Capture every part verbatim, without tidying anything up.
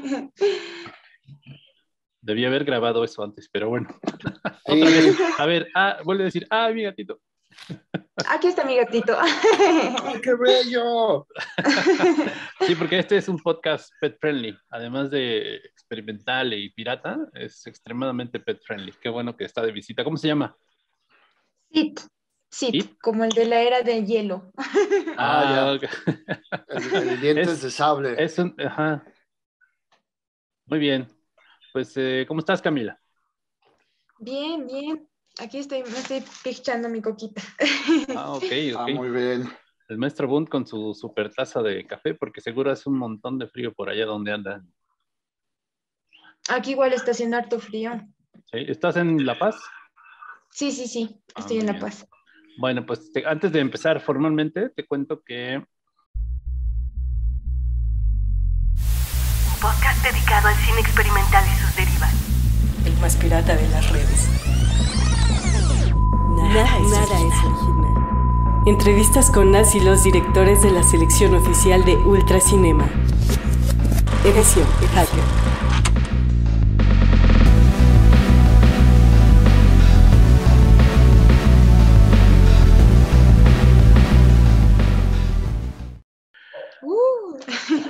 Debí haber grabado eso antes, pero bueno. Otra vez. A ver, ah, vuelve a decir, ah, mi gatito. Aquí está mi gatito. ¡Ay, qué bello! Sí, porque este es un podcast pet friendly. Además de experimental y pirata, es extremadamente pet friendly. Qué bueno que está de visita. ¿Cómo se llama? Sit, sit, ¿It? como el de la era de hielo. Ah, ya. ok. El, el dientes Es, de sable. es un, ajá. Muy bien. Pues, eh, ¿cómo estás, Camila? Bien, bien. Aquí estoy, me estoy pichando mi coquita. Ah, ok, Ah, ok. muy bien. El maestro Bunt con su super taza de café, porque seguro hace un montón de frío por allá donde anda. Aquí igual está haciendo harto frío. ¿Sí? ¿Estás en La Paz? Sí, sí, sí, Ah, estoy muy en La bien. Paz. Bueno, pues te- antes de empezar formalmente, te cuento que Un podcast dedicado al cine experimental y sus derivas. El más pirata de las redes. Nada, Nada es nada original. es original. Entrevistas con las y los directores de la selección oficial de Ultracinema. Edición Hacker. Uh.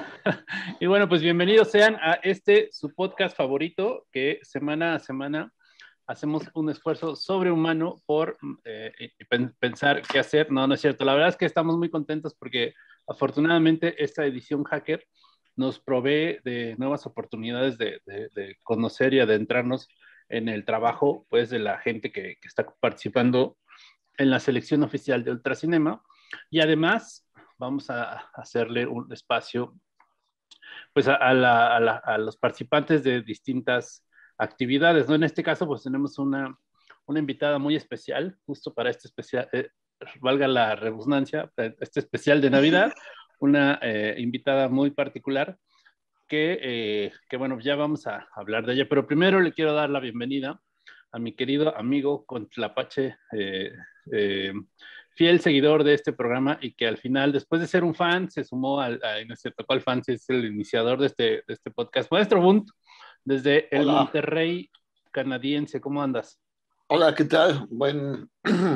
y bueno, pues bienvenidos sean a este su podcast favorito que semana a semana hacemos un esfuerzo sobrehumano por eh, pen- pensar qué hacer. No, no es cierto. La verdad es que estamos muy contentos porque afortunadamente esta edición Hacker nos provee de nuevas oportunidades de, de, de conocer y adentrarnos en el trabajo pues de la gente que, que está participando en la selección oficial de Ultracinema y además vamos a hacerle un espacio pues a, a, la, a, la, a los participantes de distintas actividades, ¿no? En este caso, pues tenemos una, una invitada muy especial, justo para este especial, eh, valga la redundancia, este especial de Navidad, una eh, invitada muy particular que, eh, que, bueno, ya vamos a hablar de ella, pero primero le quiero dar la bienvenida a mi querido amigo Contlapache, eh, eh, fiel seguidor de este programa y que al final, después de ser un fan, se sumó al, a, no sé, tocó al fan, es el iniciador de este, de este podcast. Maestro Bunt, desde el Hola. Monterrey canadiense, ¿cómo andas? Hola, ¿qué tal? Buen,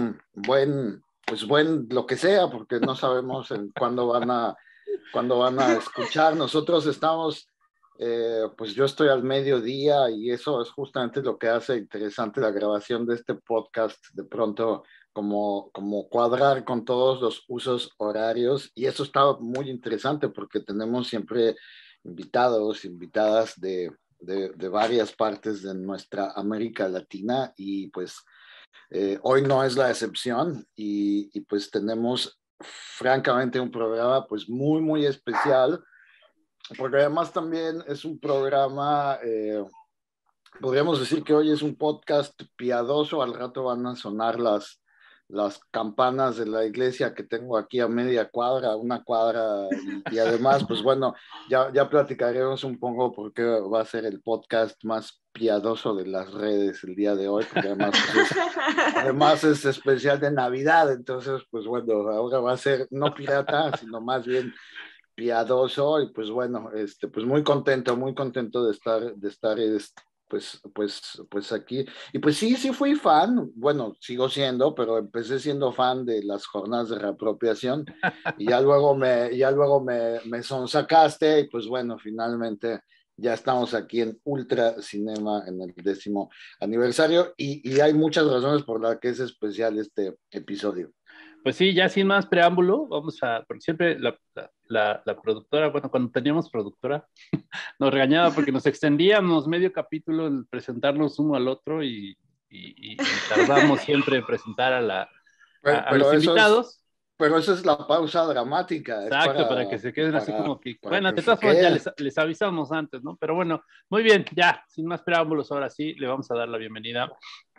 buen, pues buen lo que sea, porque no sabemos en cuándo van a, cuándo van a escuchar. Nosotros estamos, eh, pues yo estoy al mediodía y eso es justamente lo que hace interesante la grabación de este podcast. De pronto, como, como cuadrar con todos los usos horarios y eso está muy interesante porque tenemos siempre invitados, invitadas de de, de varias partes de nuestra América Latina y pues eh, hoy no es la excepción y, y pues tenemos francamente un programa pues muy muy especial porque además también es un programa, eh, podríamos decir que hoy es un podcast piadoso, al rato van a sonar las, las campanas de la iglesia que tengo aquí a media cuadra, una cuadra, y, y además, pues bueno, ya, ya platicaremos un poco por qué va a ser el podcast más piadoso de las redes el día de hoy, porque además, pues es, además es especial de Navidad, entonces, pues bueno, ahora va a ser no pirata, sino más bien piadoso y pues bueno, este, pues muy contento, muy contento de estar, de estar este, pues, pues, pues aquí. Y pues sí, sí fui fan, bueno, sigo siendo, pero empecé siendo fan de las jornadas de reapropiación y ya luego me, ya luego me, me sonsacaste y pues bueno, finalmente ya estamos aquí en Ultra Cinema en el décimo aniversario y, y hay muchas razones por las que es especial este episodio. Pues sí, ya sin más preámbulo, vamos a, porque siempre la, la, la, la productora, bueno, cuando teníamos productora, nos regañaba porque nos extendíamos medio capítulo en presentarnos uno al otro y, y, y, y tardamos siempre en presentar a, la, a, Pero, a los pero eso es, invitados. pero eso es la pausa dramática, es Exacto, para para, que se queden así para, como que, para bueno, que de se todas formas ya quede. les, les avisamos antes, ¿no? Pero bueno, muy bien, ya, sin más preámbulos, ahora sí, le vamos a dar la bienvenida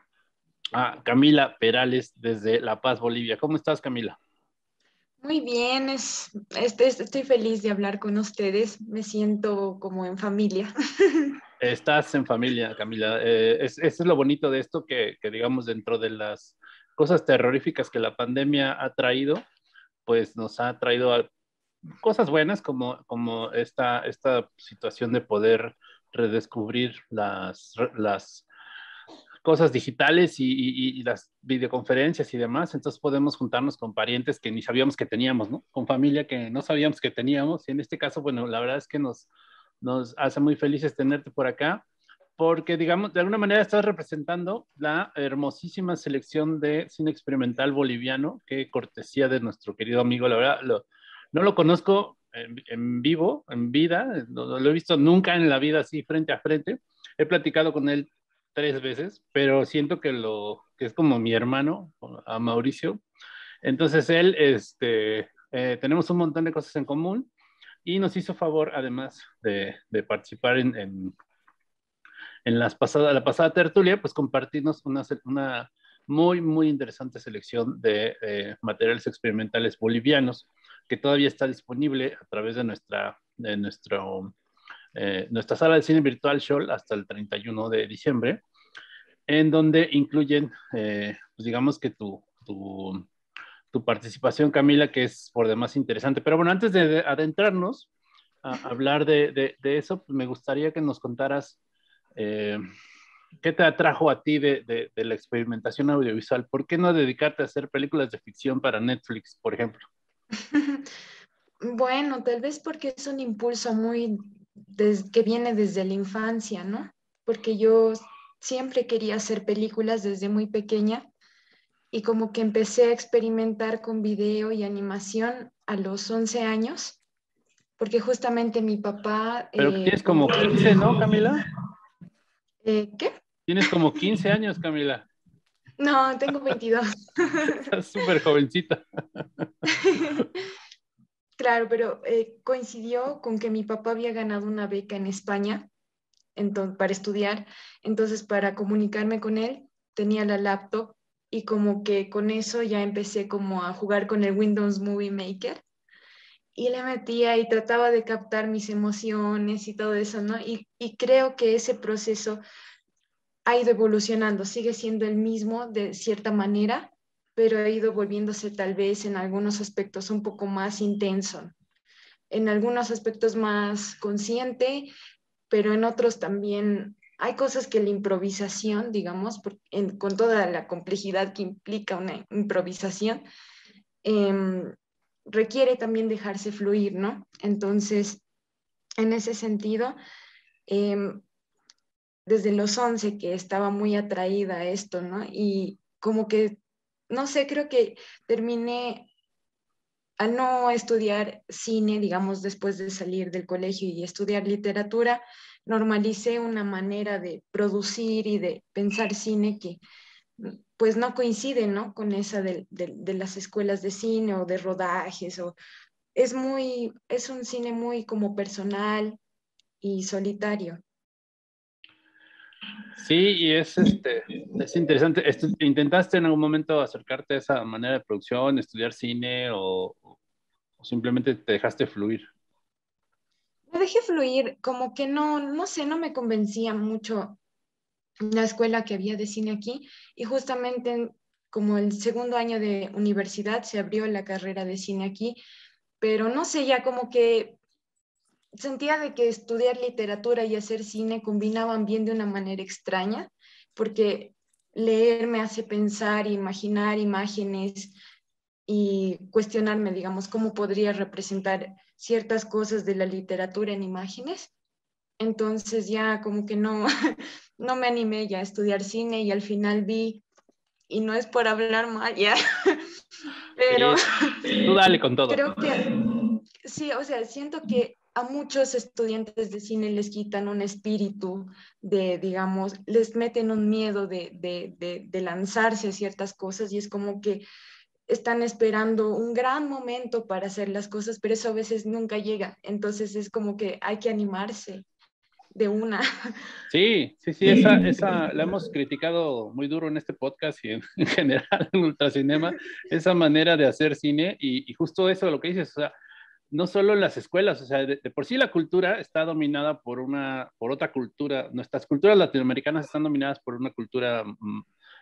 a Camila Perales desde La Paz, Bolivia. ¿Cómo estás, Camila? Muy bien, es, este, estoy feliz de hablar con ustedes, me siento como en familia. Estás en familia, Camila. Eh, es, eso es lo bonito de esto, que, que digamos dentro de las cosas terroríficas que la pandemia ha traído, pues nos ha traído a cosas buenas como, como esta, esta situación de poder redescubrir las, las cosas digitales y, y, y las videoconferencias y demás, entonces podemos juntarnos con parientes que ni sabíamos que teníamos, ¿no? Con familia que no sabíamos que teníamos, y en este caso, bueno, la verdad es que nos, nos hace muy felices tenerte por acá, porque, digamos, de alguna manera estás representando la hermosísima selección de cine experimental boliviano, que cortesía de nuestro querido amigo, la verdad, lo, no lo conozco en, en vivo, en vida, no, no lo he visto nunca en la vida así frente a frente, he platicado con él tres veces, pero siento que, lo, que es como mi hermano, a Mauricio. Entonces él, este, eh, tenemos un montón de cosas en común y nos hizo favor, además de, de participar en, en, en las pasada, la pasada tertulia, pues compartirnos una, una muy, muy interesante selección de eh, materiales experimentales bolivianos que todavía está disponible a través de nuestra, de nuestro, eh, nuestra sala de cine virtual Shoal hasta el treinta y uno de diciembre, en donde incluyen, eh, pues digamos que tu, tu, tu participación, Camila, que es por demás interesante. Pero bueno, antes de, de adentrarnos a hablar de, de, de eso, pues me gustaría que nos contaras eh, qué te atrajo a ti de, de, de la experimentación audiovisual. ¿Por qué no dedicarte a hacer películas de ficción para Netflix, por ejemplo? Bueno, tal vez porque es un impulso muy des- que viene desde la infancia, ¿no? Porque yo siempre quería hacer películas desde muy pequeña y como que empecé a experimentar con video y animación a los once años, porque justamente mi papá, Pero eh, tienes como como que... quince, ¿no, Camila? Eh, ¿qué? Tienes como quince años, Camila. No, tengo veintidós. Estás súper jovencita. Claro, pero eh, coincidió con que mi papá había ganado una beca en España entonces, para estudiar. Entonces, para comunicarme con él, tenía la laptop y como que con eso ya empecé como a jugar con el Windows Movie Maker y le metía y trataba de captar mis emociones y todo eso, ¿no? Y, y creo que ese proceso ha ido evolucionando, sigue siendo el mismo de cierta manera, pero ha ido volviéndose tal vez en algunos aspectos un poco más intenso, en algunos aspectos más consciente, pero en otros también hay cosas que la improvisación, digamos, por, en, con toda la complejidad que implica una improvisación, eh, requiere también dejarse fluir, ¿no? Entonces, en ese sentido, eh, desde los once que estaba muy atraída a esto, ¿no? Y como que, no sé, creo que terminé al no estudiar cine, digamos, después de salir del colegio y estudiar literatura, normalicé una manera de producir y de pensar cine que pues no coincide, ¿no? Con esa de, de, de las escuelas de cine o de rodajes, o es muy, es un cine muy como personal y solitario. Sí, y es, este, es interesante. Estu- ¿Intentaste en algún momento acercarte a esa manera de producción, estudiar cine o, o simplemente te dejaste fluir? Me dejé fluir, como que no, no sé, no me convencía mucho la escuela que había de cine aquí y justamente en- como el segundo año de universidad se abrió la carrera de cine aquí, pero no sé, ya como que sentía de que estudiar literatura y hacer cine combinaban bien de una manera extraña, porque leer me hace pensar, imaginar imágenes y cuestionarme, digamos, cómo podría representar ciertas cosas de la literatura en imágenes. Entonces ya como que no, no me animé ya a estudiar cine y al final vi, y no es por hablar mal ya, pero Sí, tú dale con todo. creo que sí, o sea, siento que a muchos estudiantes de cine les quitan un espíritu de, digamos, les meten un miedo de, de, de, de lanzarse a ciertas cosas y es como que están esperando un gran momento para hacer las cosas, pero eso a veces nunca llega. Entonces es como que hay que animarse de una. Sí, sí, sí, esa, esa la hemos criticado muy duro en este podcast y en, en general en Ultracinema, esa manera de hacer cine y, y justo eso lo que dices, o sea, no solo en las escuelas, o sea, de, de por sí la cultura está dominada por una, por otra cultura, nuestras culturas latinoamericanas están dominadas por una cultura mm,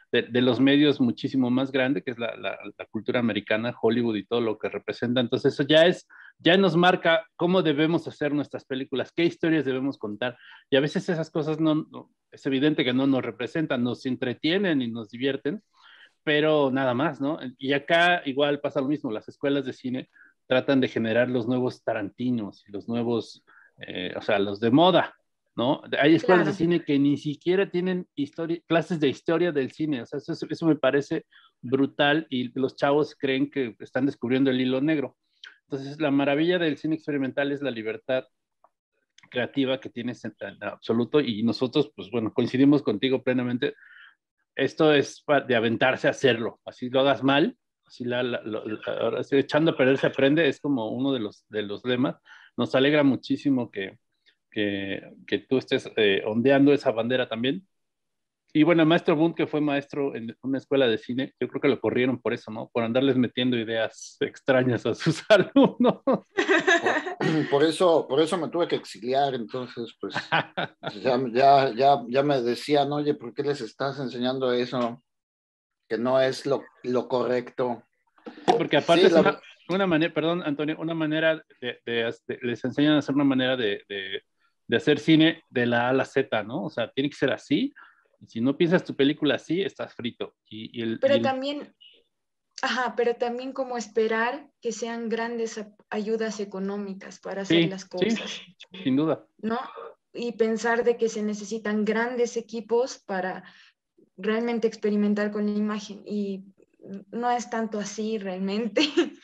de, de los medios muchísimo más grande, que es la, la, la cultura americana, Hollywood y todo lo que representa. Entonces eso ya es, ya nos marca cómo debemos hacer nuestras películas, qué historias debemos contar. Y a veces esas cosas no, no es evidente que no nos representan, nos entretienen y nos divierten, pero nada más, ¿no? Y acá igual pasa lo mismo, las escuelas de cine tratan de generar los nuevos Tarantinos y los nuevos, eh, o sea, los de moda, ¿no? Hay escuelas Claro. de cine que ni siquiera tienen historia, clases de historia del cine, o sea, eso, eso me parece brutal y los chavos creen que están descubriendo el hilo negro. Entonces, la maravilla del cine experimental es la libertad creativa que tienes en, en absoluto y nosotros, pues bueno, coincidimos contigo plenamente. Esto es de aventarse a hacerlo, así lo hagas mal, así la, la, la, ahora sí, echando a perder se aprende, es como uno de los, de los lemas. Nos alegra muchísimo que, que, que tú estés eh, ondeando esa bandera también. Y bueno, el maestro Bund, que fue maestro en una escuela de cine, yo creo que lo corrieron por eso, ¿no? Por andarles metiendo ideas extrañas a sus alumnos. Por, por eso, por eso me tuve que exiliar, entonces, pues, ya, ya, ya, ya me decían, oye, ¿por qué les estás enseñando eso? Que no es lo, lo correcto. Porque aparte Sí, es la... una, una manera, perdón, Antonio, una manera de, de, de, les enseñan a hacer una manera de, de, de hacer cine de la A a la Z, ¿no? O sea, tiene que ser así. Y si no piensas tu película así, estás frito. Y, y el, Pero y el... también, ajá, pero también como esperar que sean grandes ayudas económicas para hacer Sí, las cosas, sí, sin duda. ¿no? Y pensar de que se necesitan grandes equipos para realmente experimentar con la imagen. Y no es tanto así realmente.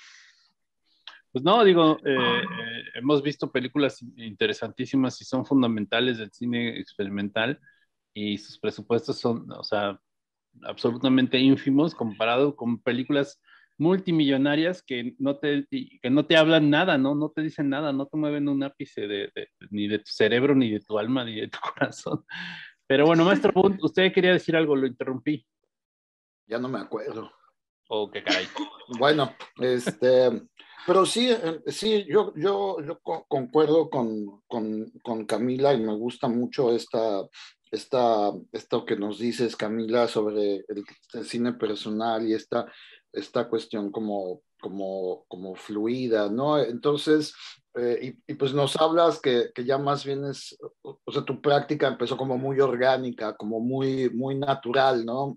Pues no, digo, eh, eh, hemos visto películas interesantísimas y son fundamentales del cine experimental y sus presupuestos son, o sea, absolutamente ínfimos comparado con películas multimillonarias que no te, que no te hablan nada, ¿no? No te dicen nada, no te mueven un ápice de, de, ni de tu cerebro, ni de tu alma, ni de tu corazón. Pero bueno, maestro Bund, usted quería decir algo, lo interrumpí. Ya no me acuerdo. Oh, qué caray. Bueno, este, pero sí, sí, yo, yo, yo concuerdo con, con, con Camila y me gusta mucho esta, esta, esto que nos dices, Camila, sobre el, el cine personal y esta, esta cuestión como, como, como fluida, ¿no? Entonces, eh, y, y, pues nos hablas que, que ya más bien es, o sea, tu práctica empezó como muy orgánica, como muy, muy natural, ¿no?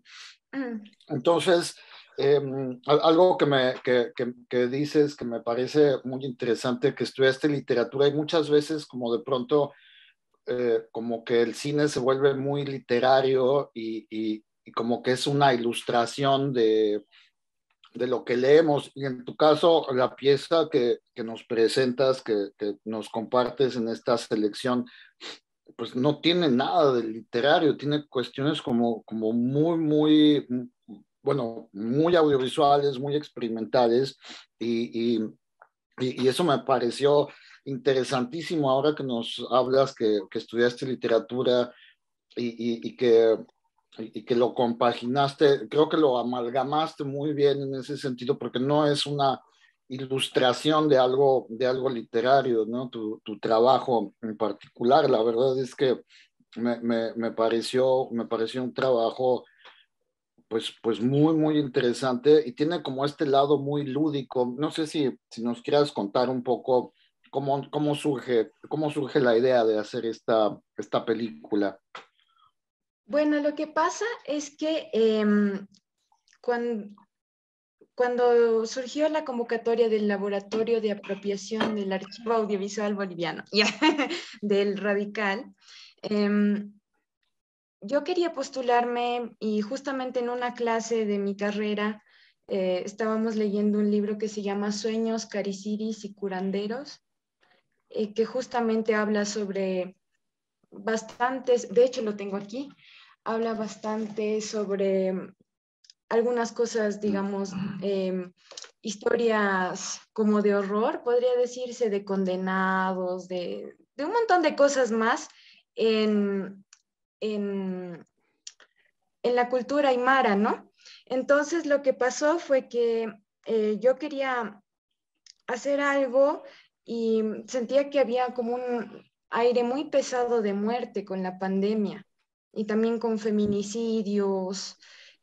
Entonces, eh, algo que, me, que, que, que dices que me parece muy interesante, que estudiaste literatura y muchas veces como de pronto, eh, como que el cine se vuelve muy literario y, y, y como que es una ilustración de, de lo que leemos. Y en tu caso, la pieza que, que nos presentas, que, que nos compartes en esta selección, pues no tiene nada de literario, tiene cuestiones como, como muy, muy, bueno, muy audiovisuales, muy experimentales, y, y, y eso me pareció interesantísimo ahora que nos hablas que, que estudiaste literatura y, y, y, que, y que lo compaginaste, creo que lo amalgamaste muy bien en ese sentido, porque no es una ilustración de algo, de algo literario, ¿no? Tu, tu trabajo en particular, la verdad es que me, me, me, pareció, me pareció un trabajo pues, pues muy, muy interesante y tiene como este lado muy lúdico. No sé si, si nos quieras contar un poco cómo, cómo, surge, cómo surge la idea de hacer esta, esta película. Bueno, lo que pasa es que eh, cuando, cuando surgió la convocatoria del Laboratorio de Apropiación del Archivo Audiovisual Boliviano, del Radical, eh, yo quería postularme y justamente en una clase de mi carrera eh, estábamos leyendo un libro que se llama Sueños, Cariciris y Curanderos, eh, que justamente habla sobre bastantes, de hecho lo tengo aquí, habla bastante sobre algunas cosas, digamos, eh, historias como de horror, podría decirse, de condenados, de, de un montón de cosas más en, en, en la cultura aymara, ¿no? Entonces lo que pasó fue que eh, yo quería hacer algo y sentía que había como un aire muy pesado de muerte con la pandemia y también con feminicidios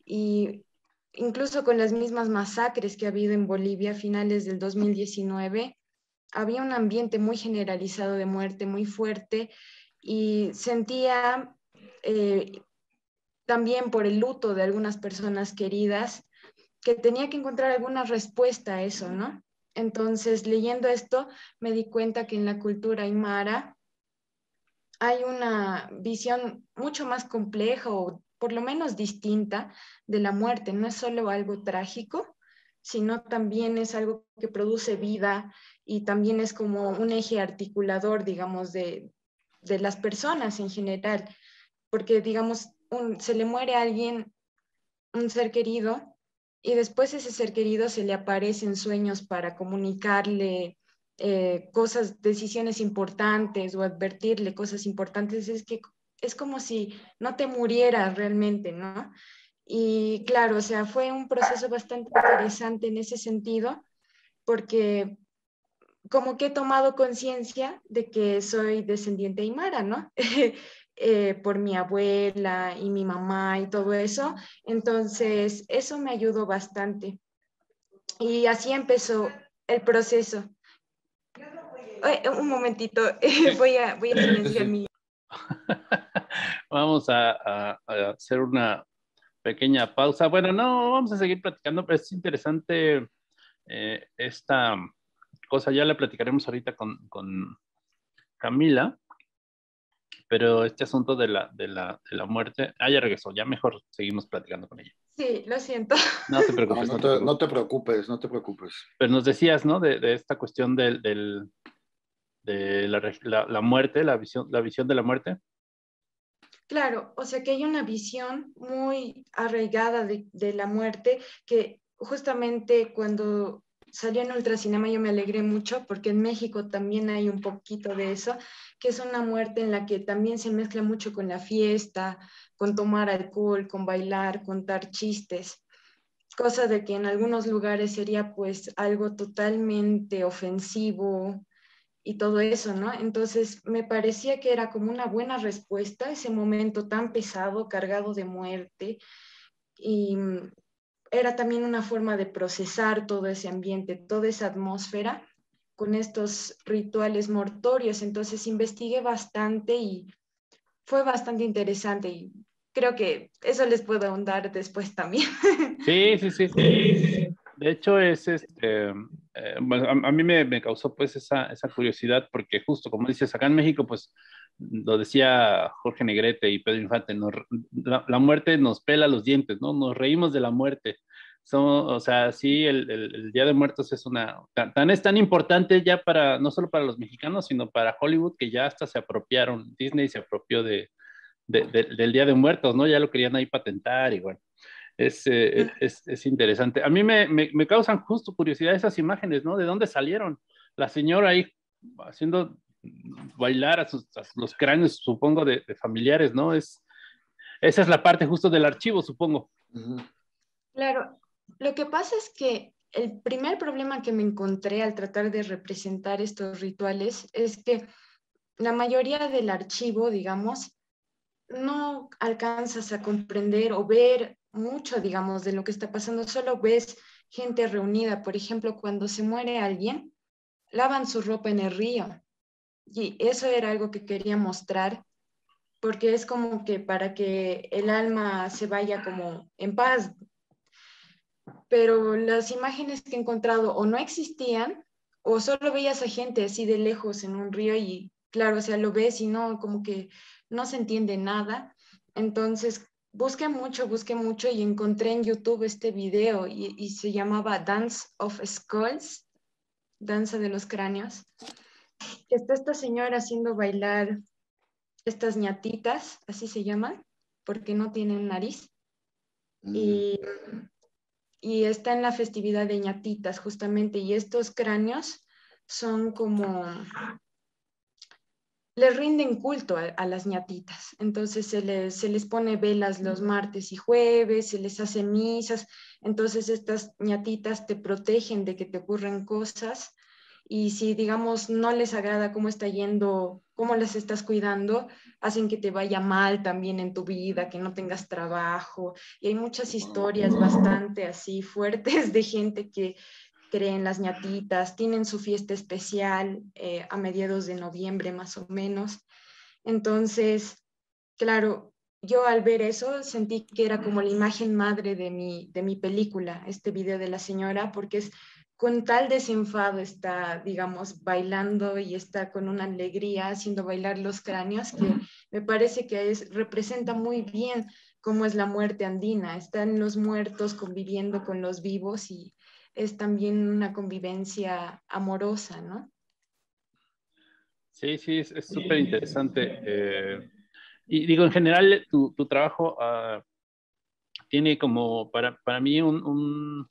y incluso con las mismas masacres que ha habido en Bolivia a finales del dos mil diecinueve, había un ambiente muy generalizado de muerte, muy fuerte, y sentía eh, también por el luto de algunas personas queridas que tenía que encontrar alguna respuesta a eso, ¿no? Entonces, leyendo esto, me di cuenta que en la cultura aymara hay una visión mucho más compleja o por lo menos distinta de la muerte. No es solo algo trágico, sino también es algo que produce vida y también es como un eje articulador, digamos, de, de las personas en general. Porque, digamos, un, se le muere a alguien, un ser querido, y después ese ser querido se le aparece en sueños para comunicarle eh, cosas, decisiones importantes o advertirle cosas importantes. Es que es como si no te murieras realmente, ¿no? Y claro, o sea, fue un proceso bastante interesante en ese sentido, porque como que he tomado conciencia de que soy descendiente aymara, ¿no? eh, por mi abuela y mi mamá y todo eso. Entonces, eso me ayudó bastante. Y así empezó el proceso. Ay, un momentito, voy a, voy a silenciar mi... Vamos a, a, a hacer una pequeña pausa. Bueno, no, vamos a seguir platicando, pero es interesante eh, esta cosa. Ya la platicaremos ahorita con, con Camila, pero este asunto de la, de, la, de la muerte, ah, ya regresó, ya mejor seguimos platicando con ella. Sí, lo siento. No te No, preocupes. no, no, te, te no te preocupes, no te preocupes. Pero nos decías, ¿no? De, de esta cuestión del, del, de la, la, la muerte, la visión, la visión de la muerte. Claro, o sea que hay una visión muy arraigada de, de la muerte que justamente cuando salió en Ultracinema yo me alegré mucho porque en México también hay un poquito de eso, que es una muerte en la que también se mezcla mucho con la fiesta, con tomar alcohol, con bailar, contar chistes, cosa de que en algunos lugares sería pues algo totalmente ofensivo y todo eso, ¿no? Entonces me parecía que era como una buena respuesta a ese momento tan pesado, cargado de muerte, y era también una forma de procesar todo ese ambiente, toda esa atmósfera con estos rituales mortorios. Entonces investigué bastante y fue bastante interesante y creo que eso les puedo ahondar después también. Sí, sí, sí. De hecho, es este, eh, bueno, a, a, mí me, me causó pues esa, esa curiosidad porque justo como dices, acá en México, pues lo decía Jorge Negrete y Pedro Infante, nos, la, la muerte nos pela los dientes, ¿no? Nos reímos de la muerte. Somos, o sea, sí, el, el, el Día de Muertos es una, tan, tan, es tan importante ya para, no solo para los mexicanos, sino para Hollywood, que ya hasta se apropiaron, Disney se apropió de, de, de, del Día de Muertos, ¿no? Ya lo querían ahí patentar y bueno. Es, eh, es, es, interesante. A mí me, me, me causan justo curiosidad esas imágenes, ¿no? ¿De dónde salieron? La señora ahí haciendo bailar a, sus, a los cráneos, supongo, de, de familiares, ¿no? Es, esa es la parte justo del archivo, supongo. Claro, lo que pasa es que el primer problema que me encontré al tratar de representar estos rituales es que la mayoría del archivo, digamos, no alcanzas a comprender o ver mucho, digamos, de lo que está pasando, solo ves gente reunida. Por ejemplo, cuando se muere alguien, lavan su ropa en el río. Y eso era algo que quería mostrar, porque es como que para que el alma se vaya como en paz. Pero las imágenes que he encontrado o no existían, o solo veías a gente así de lejos en un río y claro, o sea, lo ves y no, como que no se entiende nada. Entonces, busqué mucho, busqué mucho y encontré en YouTube este video y, y se llamaba Dance of Skulls, Danza de los Cráneos. Está esta señora haciendo bailar estas ñatitas, así se llaman, porque no tienen nariz. Mm. Y, y está en la festividad de ñatitas, justamente, y estos cráneos son como... les rinden culto a, a las ñatitas. Entonces se les, se les pone velas los martes y jueves, se les hace misas. Entonces estas ñatitas te protegen de que te ocurran cosas. Y si, digamos, no les agrada cómo está yendo cómo las estás cuidando, hacen que te vaya mal también en tu vida, que no tengas trabajo. Y hay muchas historias bastante así fuertes de gente que cree en las ñatitas, tienen su fiesta especial eh, a mediados de noviembre más o menos. Entonces, claro, yo al ver eso sentí que era como la imagen madre de mi, de mi película, este video de la señora, porque es con tal desenfado está, digamos, bailando y está con una alegría haciendo bailar los cráneos que me parece que es, representa muy bien cómo es la muerte andina. Están los muertos conviviendo con los vivos y es también una convivencia amorosa, ¿no? Sí, sí, es súper interesante. Eh, y digo, en general, tu, tu trabajo uh, tiene como, para, para mí, un, un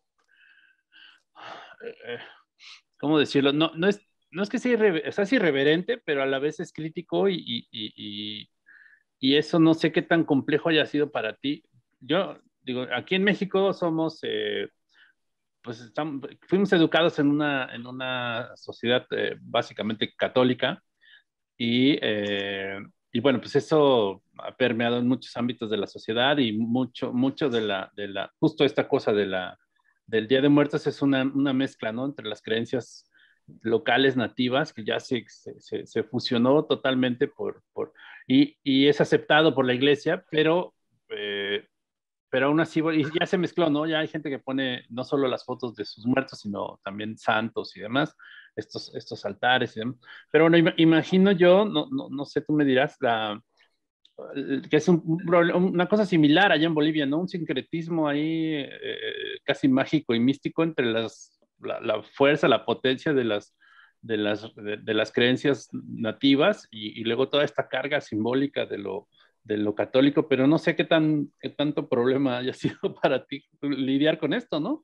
eh, ¿cómo decirlo? No, no, es, no es que sea, irre, o sea, es irreverente, pero a la vez es crítico y, y, y, y, eso no sé qué tan complejo haya sido para ti. Yo digo, aquí en México somos, eh, pues estamos, fuimos educados en una, en una sociedad eh, básicamente católica y, eh, y bueno, pues eso ha permeado en muchos ámbitos de la sociedad y mucho, mucho de la, de la, justo esta cosa de la, del Día de Muertos es una, una mezcla, ¿no? Entre las creencias locales nativas que ya se, se, se fusionó totalmente por, por y, y, es aceptado por la iglesia, pero, eh, pero aún así y ya se mezcló, ¿no? Ya hay gente que pone no solo las fotos de sus muertos, sino también santos y demás, estos, estos altares y demás. Pero bueno, imagino yo, no, no, no sé, tú me dirás, la, que es un, una cosa similar allá en Bolivia, ¿no? Un sincretismo ahí eh, casi mágico y místico entre las, la, la fuerza, la potencia de las, de las, de, de las creencias nativas y, y, luego toda esta carga simbólica de lo, de lo católico, pero no sé qué, tan, qué tanto problema haya sido para ti lidiar con esto, ¿no?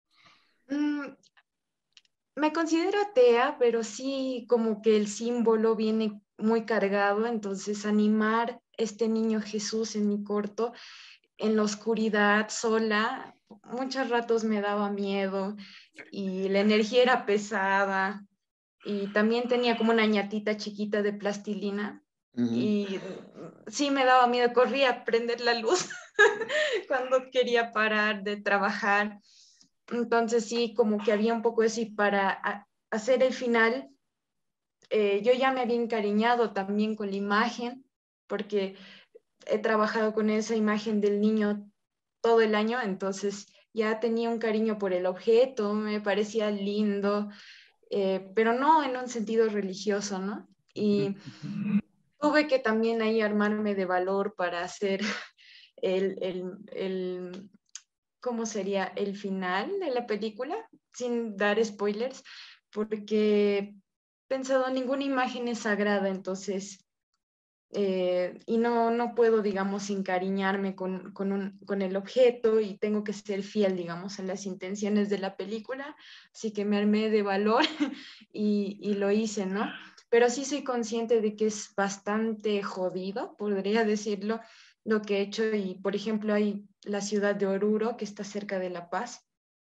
Mm, me considero atea, pero sí como que el símbolo viene muy cargado, entonces animar este niño Jesús en mi corto, en la oscuridad, sola, muchos ratos me daba miedo y la energía era pesada y también tenía como una ñatita chiquita de plastilina uh-huh. Y sí me daba miedo, corría a prender la luz cuando quería parar de trabajar. Entonces sí, como que había un poco así para a, hacer el final. Eh, yo ya me había encariñado también con la imagen, porque he trabajado con esa imagen del niño todo el año, entonces ya tenía un cariño por el objeto, me parecía lindo, eh, pero no en un sentido religioso, ¿no? Y tuve que también ahí armarme de valor para hacer el, el, el cómo sería el final de la película, sin dar spoilers, porque he pensado ninguna imagen es sagrada, entonces, eh, y no, no puedo, digamos, encariñarme con, con, un, con el objeto y tengo que ser fiel, digamos, a las intenciones de la película, así que me armé de valor y, y lo hice, ¿no? Pero sí soy consciente de que es bastante jodido, podría decirlo, lo que he hecho. Y, por ejemplo, hay la ciudad de Oruro, que está cerca de La Paz,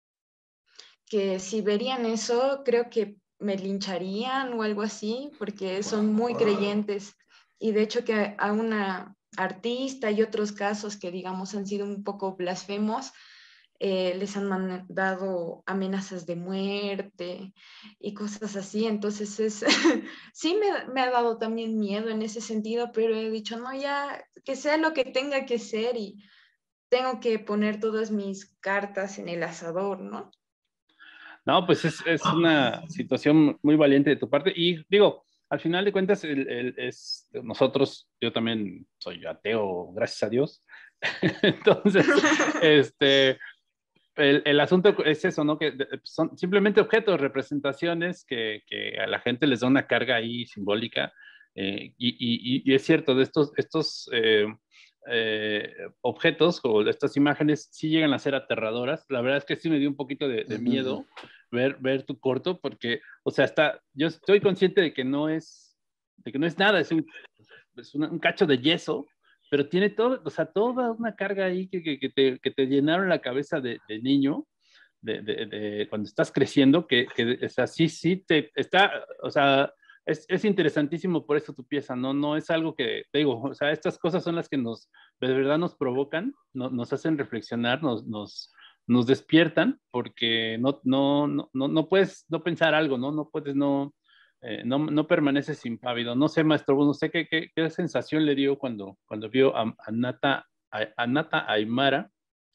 que si verían eso, creo que me lincharían o algo así, porque son muy creyentes. Y de hecho que a una artista y otros casos que, digamos, han sido un poco blasfemos, eh, les han mandado amenazas de muerte y cosas así. Entonces es, sí me, me ha dado también miedo en ese sentido, pero he dicho, no, ya que sea lo que tenga que ser y tengo que poner todas mis cartas en el asador, ¿no? No, pues es, es una situación muy valiente de tu parte y digo, al final de cuentas, el, el, es, nosotros, yo también soy ateo, gracias a Dios. Entonces, este, el, el asunto es eso, ¿no? Que son simplemente objetos, representaciones que, que a la gente les da una carga ahí simbólica. Eh, y, y, y es cierto, de estos, estos eh, eh, objetos o estas imágenes sí llegan a ser aterradoras. La verdad es que sí me dio un poquito de, de miedo uh-huh. ver, ver tu corto, porque, o sea, está, yo estoy consciente de que no es, de que no es nada, es un, es un, un cacho de yeso, pero tiene todo, o sea, toda una carga ahí que, que, que, te, que te llenaron la cabeza de, de niño, de, de, de cuando estás creciendo, que, que o sea, sí, sí, te está, o sea, es, es interesantísimo por eso tu pieza, ¿no? No es algo que, te digo, o sea, estas cosas son las que nos, de verdad nos provocan, no, nos hacen reflexionar, nos, nos, nos despiertan, porque no, no, no, no, no puedes no pensar algo, ¿no? No puedes no, eh, no, no permaneces impávido. No sé, maestro, no sé qué, qué, qué sensación le dio cuando, cuando vio a, a Nata, a, a Nata Aymara.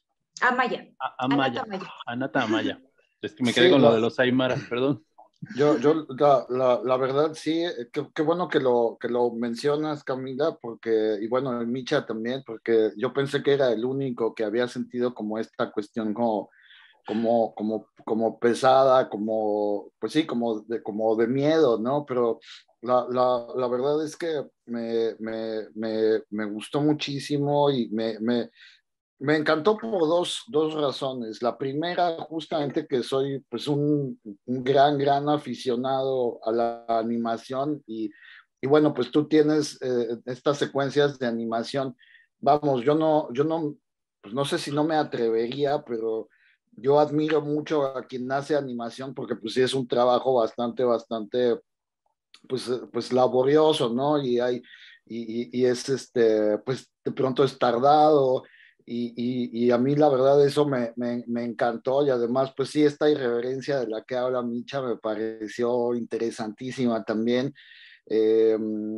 Amaya. A, Amaya. Anata Amaya. Anata Amaya. Es que me quedé Sí, con lo la- de los Aymaras, perdón. Yo, yo la, la, la verdad sí, qué, qué bueno que lo, que lo mencionas, Camila, porque, y bueno, Micha también, porque yo pensé que era el único que había sentido como esta cuestión como, como, como, como pesada, como, pues sí, como de, como de miedo, ¿no? Pero la, la, la verdad es que me, me, me, me gustó muchísimo y me, me, me encantó por dos, dos razones. La primera, justamente que soy pues un, un gran, gran aficionado a la animación y, y bueno, pues tú tienes eh, estas secuencias de animación. Vamos, yo no, yo no, pues no sé si no me atrevería, pero yo admiro mucho a quien hace animación porque pues sí es un trabajo bastante, bastante, pues, eh, pues laborioso, ¿no? Y hay, y, y, y es este, pues de pronto es tardado y, y, y, a mí la verdad eso me, me, me, encantó y además pues sí, esta irreverencia de la que habla Micha me pareció interesantísima también eh,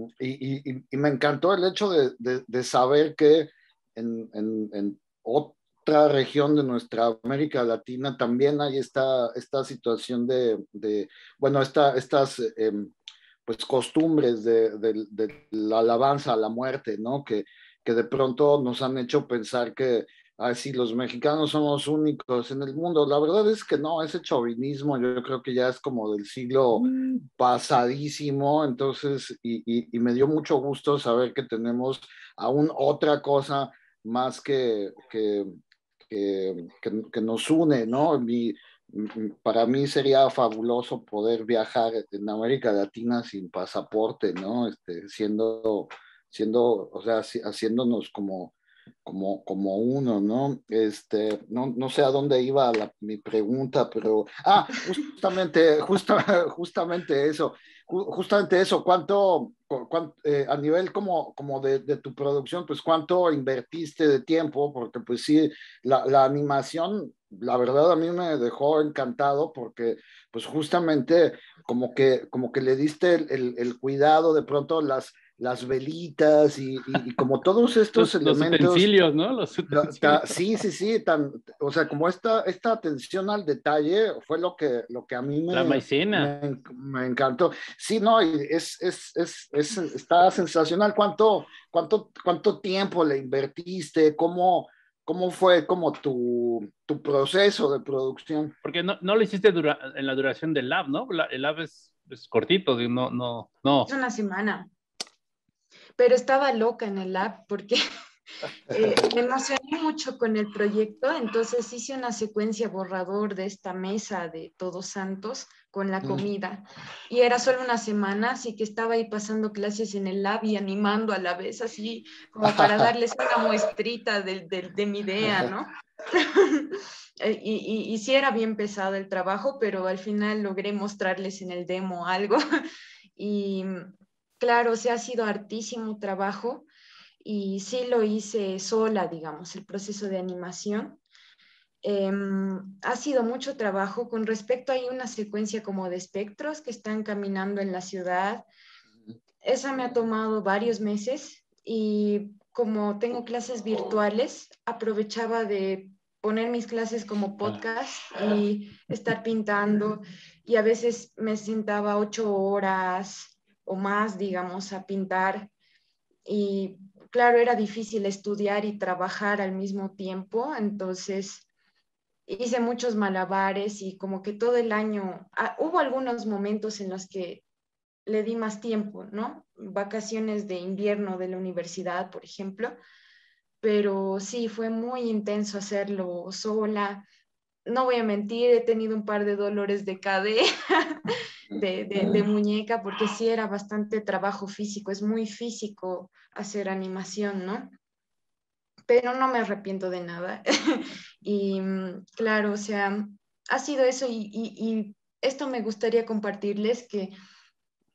y, y, y, me encantó el hecho de, de, de saber que en, en, en, otra región de nuestra América Latina también hay esta, esta situación de, de bueno, esta, estas eh, pues costumbres de, de, de la alabanza a la muerte, ¿no? Que, que de pronto nos han hecho pensar que, ay, sí, los mexicanos somos únicos en el mundo. La verdad es que no, ese chauvinismo yo creo que ya es como del siglo pasadísimo, entonces, y, y, y me dio mucho gusto saber que tenemos aún otra cosa más que, que, que, que, que nos une, ¿no? Mi, para mí sería fabuloso poder viajar en América Latina sin pasaporte, ¿no? Este, siendo, siendo, o sea, haciéndonos como, como, como uno, ¿no? Este, no, no sé a dónde iba la, mi pregunta, pero, ah, justamente, justa, justamente eso, justamente eso, ¿cuánto, cuánto eh, a nivel como, como de, de, tu producción, pues cuánto invertiste de tiempo? Porque pues sí, la, la animación, la verdad a mí me dejó encantado porque pues justamente como que, como que le diste el, el, el cuidado de pronto las, las velitas y, y, y como todos estos los, elementos. Los utensilios, ¿no? Los utensilios. Ta, sí, sí, sí, tan, o sea, como esta, esta atención al detalle fue lo que, lo que a mí me, La maicena. me, me encantó. Sí, no, es, es, es, es, está sensacional. ¿Cuánto, cuánto, cuánto tiempo le invertiste? ¿Cómo, cómo fue como tu, tu proceso de producción? Porque no, no lo hiciste dura, en la duración del lab, ¿no? La, el lab es, es cortito, no, no, no. Es una semana. Pero estaba loca en el lab porque eh, me emocioné mucho con el proyecto, entonces hice una secuencia borrador de esta mesa de Todos Santos con la comida. Y era solo una semana, así que estaba ahí pasando clases en el lab y animando a la vez, así como para darles una muestrita de, de, de mi idea, ¿no? y, y, y sí era bien pesado el trabajo, pero al final logré mostrarles en el demo algo. Y claro, o sea, ha sido hartísimo trabajo y sí lo hice sola, digamos, el proceso de animación. Eh, ha sido mucho trabajo. Con respecto, hay una secuencia como de espectros que están caminando en la ciudad. Esa me ha tomado varios meses y como tengo clases virtuales, aprovechaba de poner mis clases como podcast y estar pintando y a veces me sentaba ocho horas o más, digamos, a pintar y claro, era difícil estudiar y trabajar al mismo tiempo, entonces hice muchos malabares y como que todo el año, ah, hubo algunos momentos en los que le di más tiempo, ¿no? Vacaciones de invierno de la universidad, por ejemplo, pero sí, fue muy intenso hacerlo sola. No voy a mentir, he tenido un par de dolores de cadera, de, de, de muñeca, porque sí era bastante trabajo físico, es muy físico hacer animación, ¿no? Pero no me arrepiento de nada. Y claro, o sea, ha sido eso y, y, y esto me gustaría compartirles que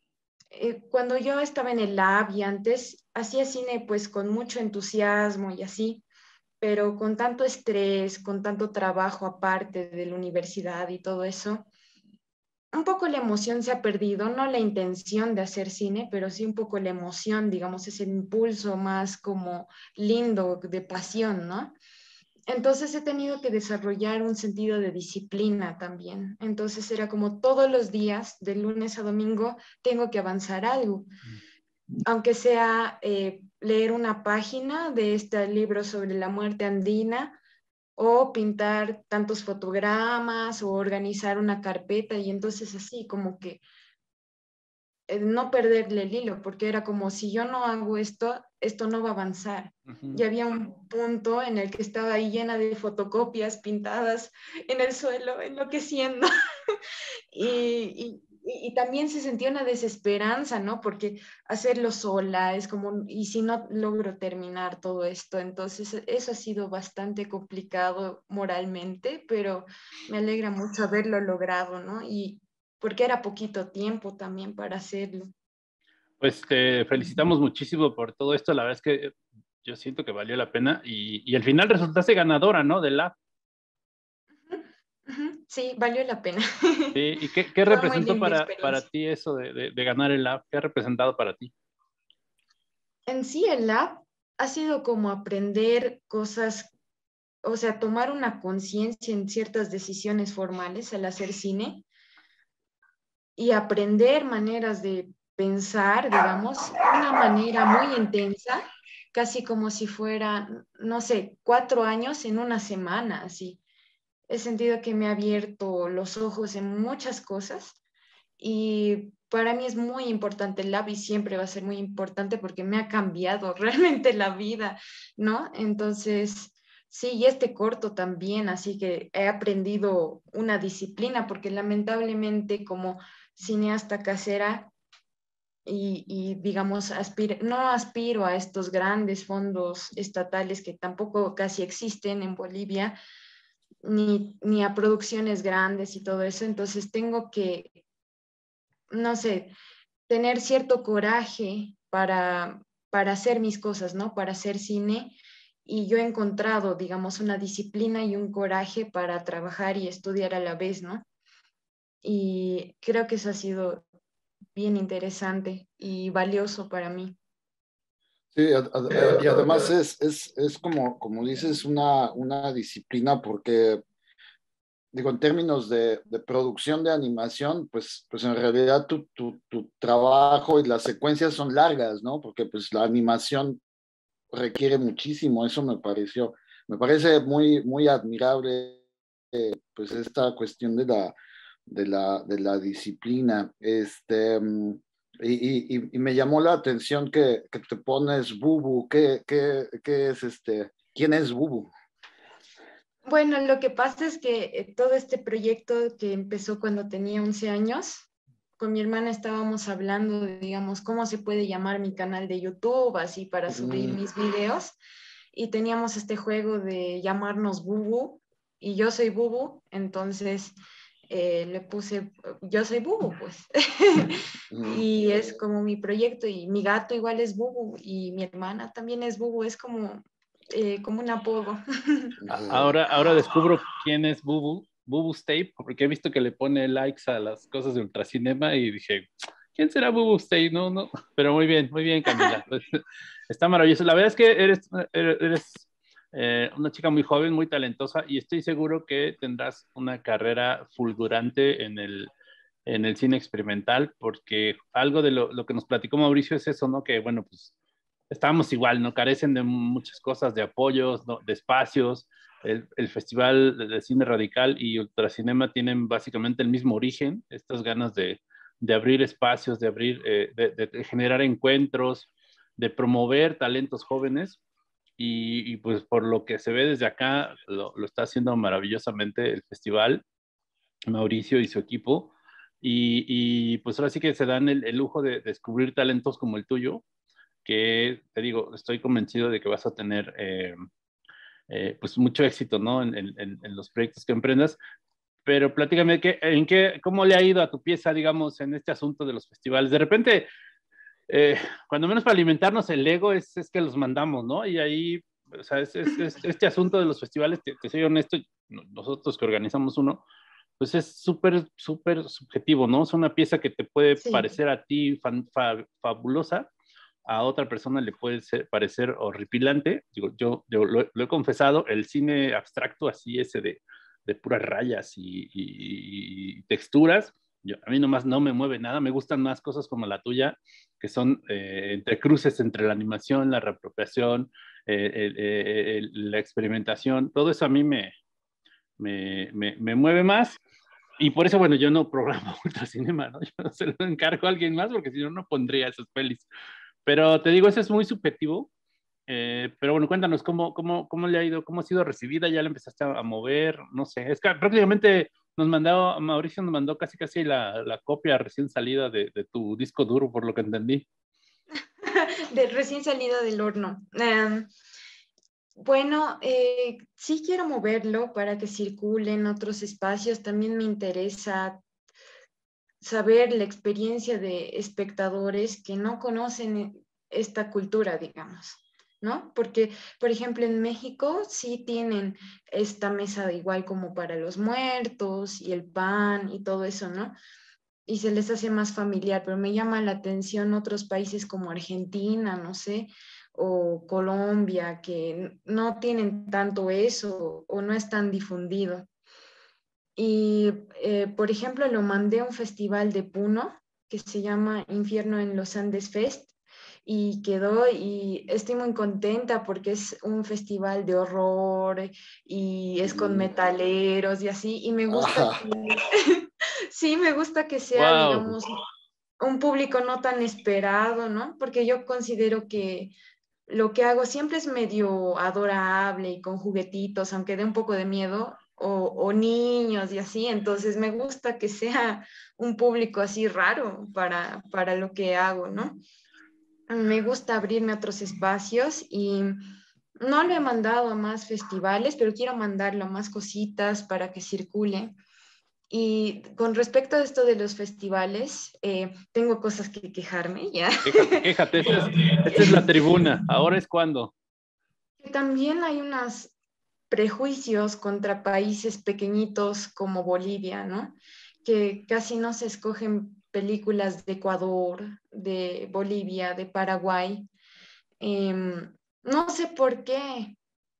eh, cuando yo estaba en el lab y antes, hacía cine pues con mucho entusiasmo y así, pero con tanto estrés, con tanto trabajo aparte de la universidad y todo eso, un poco la emoción se ha perdido, no la intención de hacer cine, pero sí un poco la emoción, digamos, ese impulso más como lindo, de pasión, ¿no? Entonces he tenido que desarrollar un sentido de disciplina también. Entonces era como todos los días, de lunes a domingo, tengo que avanzar algo, aunque sea eh, leer una página de este libro sobre la muerte andina, o pintar tantos fotogramas o organizar una carpeta, y entonces así como que eh, no perderle el hilo, porque era como si yo no hago esto, esto no va a avanzar. Uh-huh. Y había un punto en el que estaba ahí llena de fotocopias pintadas en el suelo, enloqueciendo. y, y, y también se sentía una desesperanza, ¿no? Porque hacerlo sola es como, ¿y si no logro terminar todo esto? Entonces, eso ha sido bastante complicado moralmente, pero me alegra mucho haberlo logrado, ¿no? Y porque era poquito tiempo también para hacerlo. Pues te felicitamos muchísimo por todo esto. La verdad es que yo siento que valió la pena y, y al final resultaste ganadora, ¿no? Del lab. Uh-huh. Sí, valió la pena. Sí, ¿y qué, qué Fue muy representó linda para, para experiencia. ti eso de, de, de ganar el lab? ¿Qué ha representado para ti? En sí, el lab ha sido como aprender cosas, o sea, tomar una conciencia en ciertas decisiones formales al hacer cine y aprender maneras de pensar, digamos, de una manera muy intensa, casi como si fuera, no sé, cuatro años en una semana, así. He sentido que me ha abierto los ojos en muchas cosas y para mí es muy importante el lab y siempre va a ser muy importante porque me ha cambiado realmente la vida, ¿no? Entonces, sí, y este corto también, así que he aprendido una disciplina porque lamentablemente como cineasta casera y, y digamos, aspiro, no aspiro a estos grandes fondos estatales que tampoco casi existen en Bolivia, ni, ni a producciones grandes y todo eso, entonces tengo que, no sé, tener cierto coraje para, para hacer mis cosas, ¿no? Para hacer cine. Y yo he encontrado, digamos, una disciplina y un coraje para trabajar y estudiar a la vez, ¿no? Y creo que eso ha sido bien interesante y valioso para mí. Sí, a- a- y además es, es, es como, como dices, una, una disciplina porque, digo, en términos de, de producción de animación, pues, pues en realidad tu, tu, tu trabajo y las secuencias son largas, ¿no? Porque pues la animación requiere muchísimo, eso me pareció, me parece muy, muy admirable, pues esta cuestión de la, de la, de la disciplina. Este, mm, y, y, y me llamó la atención que, que te pones Bubu. ¿Qué, qué, qué es este? ¿Quién es Bubu? Bueno, lo que pasa es que eh, todo este proyecto que empezó cuando tenía once años, con mi hermana estábamos hablando de, digamos, cómo se puede llamar mi canal de YouTube, así para subir Mm, mis videos, y teníamos este juego de llamarnos Bubu, y yo soy Bubu, entonces eh, le puse, yo soy Bubu, pues. mm. Y es como mi proyecto, y mi gato igual es Bubu, y mi hermana también es Bubu, es como, eh, como un apodo. A- Ahora, ahora descubro quién es Bubu, Bubu Tape, porque he visto que le pone likes a las cosas de Ultracinema y dije, ¿quién será Bubu Tape? No, no, pero muy bien, muy bien, Camila. Pues, está maravilloso. La verdad es que eres, eres, eres, eh, una chica muy joven, muy talentosa y estoy seguro que tendrás una carrera fulgurante en el, en el cine experimental, porque algo de lo, lo que nos platicó Mauricio es eso, ¿no? Que, bueno, pues estábamos igual, ¿no? Carecen de muchas cosas, de apoyos, ¿no? De espacios. El, el Festival de Cine Radical y Ultracinema tienen básicamente el mismo origen, estas ganas de, de abrir espacios, de abrir, eh, de, de, de, generar encuentros, de promover talentos jóvenes. Y, y, pues por lo que se ve desde acá, lo, lo está haciendo maravillosamente el festival, Mauricio y su equipo. Y, y pues ahora sí que se dan el, el lujo de descubrir talentos como el tuyo, que te digo, estoy convencido de que vas a tener eh, eh, pues mucho éxito, ¿no? En, en, en, los proyectos que emprendas. pero platícame, ¿qué, en qué, ¿cómo le ha ido a tu pieza, digamos, en este asunto de los festivales? De repente, eh, cuando menos para alimentarnos el ego es, es que los mandamos, ¿no? Y ahí, o sea, es, es, es, este asunto de los festivales, te, te soy honesto, nosotros que organizamos uno, pues es súper, súper subjetivo, ¿no? Es una pieza que te puede Sí. parecer a ti fan, fa, fabulosa, a otra persona le puede ser, parecer horripilante. Digo, yo, yo lo, lo he confesado, el cine abstracto, así ese de, de puras rayas y, y, y texturas, yo, a mí nomás no me mueve nada, me gustan más cosas como la tuya, que son eh, entre cruces entre la animación, la reapropiación, eh, el, el, la experimentación, todo eso a mí me, me, me, me mueve más. Y por eso, bueno, yo no programo Ultracinema, ¿no? Yo se lo encargo a alguien más porque si no, no pondría esas pelis. Pero te digo, eso es muy subjetivo. Eh, pero bueno, cuéntanos cómo, cómo, cómo le ha ido, cómo ha sido recibida, ya la empezaste a, a mover, no sé. Es que prácticamente nos mandó, Mauricio nos mandó casi casi la, la copia recién salida de, de tu disco duro, por lo que entendí. De recién salido del horno. Um, bueno, eh, sí quiero moverlo para que circule en otros espacios. También me interesa saber la experiencia de espectadores que no conocen esta cultura, digamos, ¿no? Porque, por ejemplo, en México sí tienen esta mesa de igual como para los muertos y el pan y todo eso, ¿no? Y se les hace más familiar, pero me llama la atención otros países como Argentina, no sé, o Colombia, que no tienen tanto eso o no es tan difundido. Y, eh, por ejemplo, lo mandé a un festival de Puno que se llama Infierno en los Andes Fest y quedó y estoy muy contenta porque es un festival de horror y es con metaleros y así y me gusta Ajá. que, sí, me gusta que sea, ¡Wow! digamos, un público no tan esperado, ¿no? Porque yo considero que lo que hago siempre es medio adorable y con juguetitos, aunque dé un poco de miedo, o, o niños y así, entonces me gusta que sea un público así raro para, para lo que hago, ¿no? Me gusta abrirme a otros espacios y no lo he mandado a más festivales, pero quiero mandarlo a más cositas para que circule. Y con respecto a esto de los festivales, eh, tengo cosas que quejarme, ¿ya? Quéjate, quéjate, esta es, esta es la tribuna, ahora es cuando. Que también hay unos prejuicios contra países pequeñitos como Bolivia, ¿no? Que casi no se escogen películas de Ecuador, de Bolivia, de Paraguay. Eh, no sé por qué,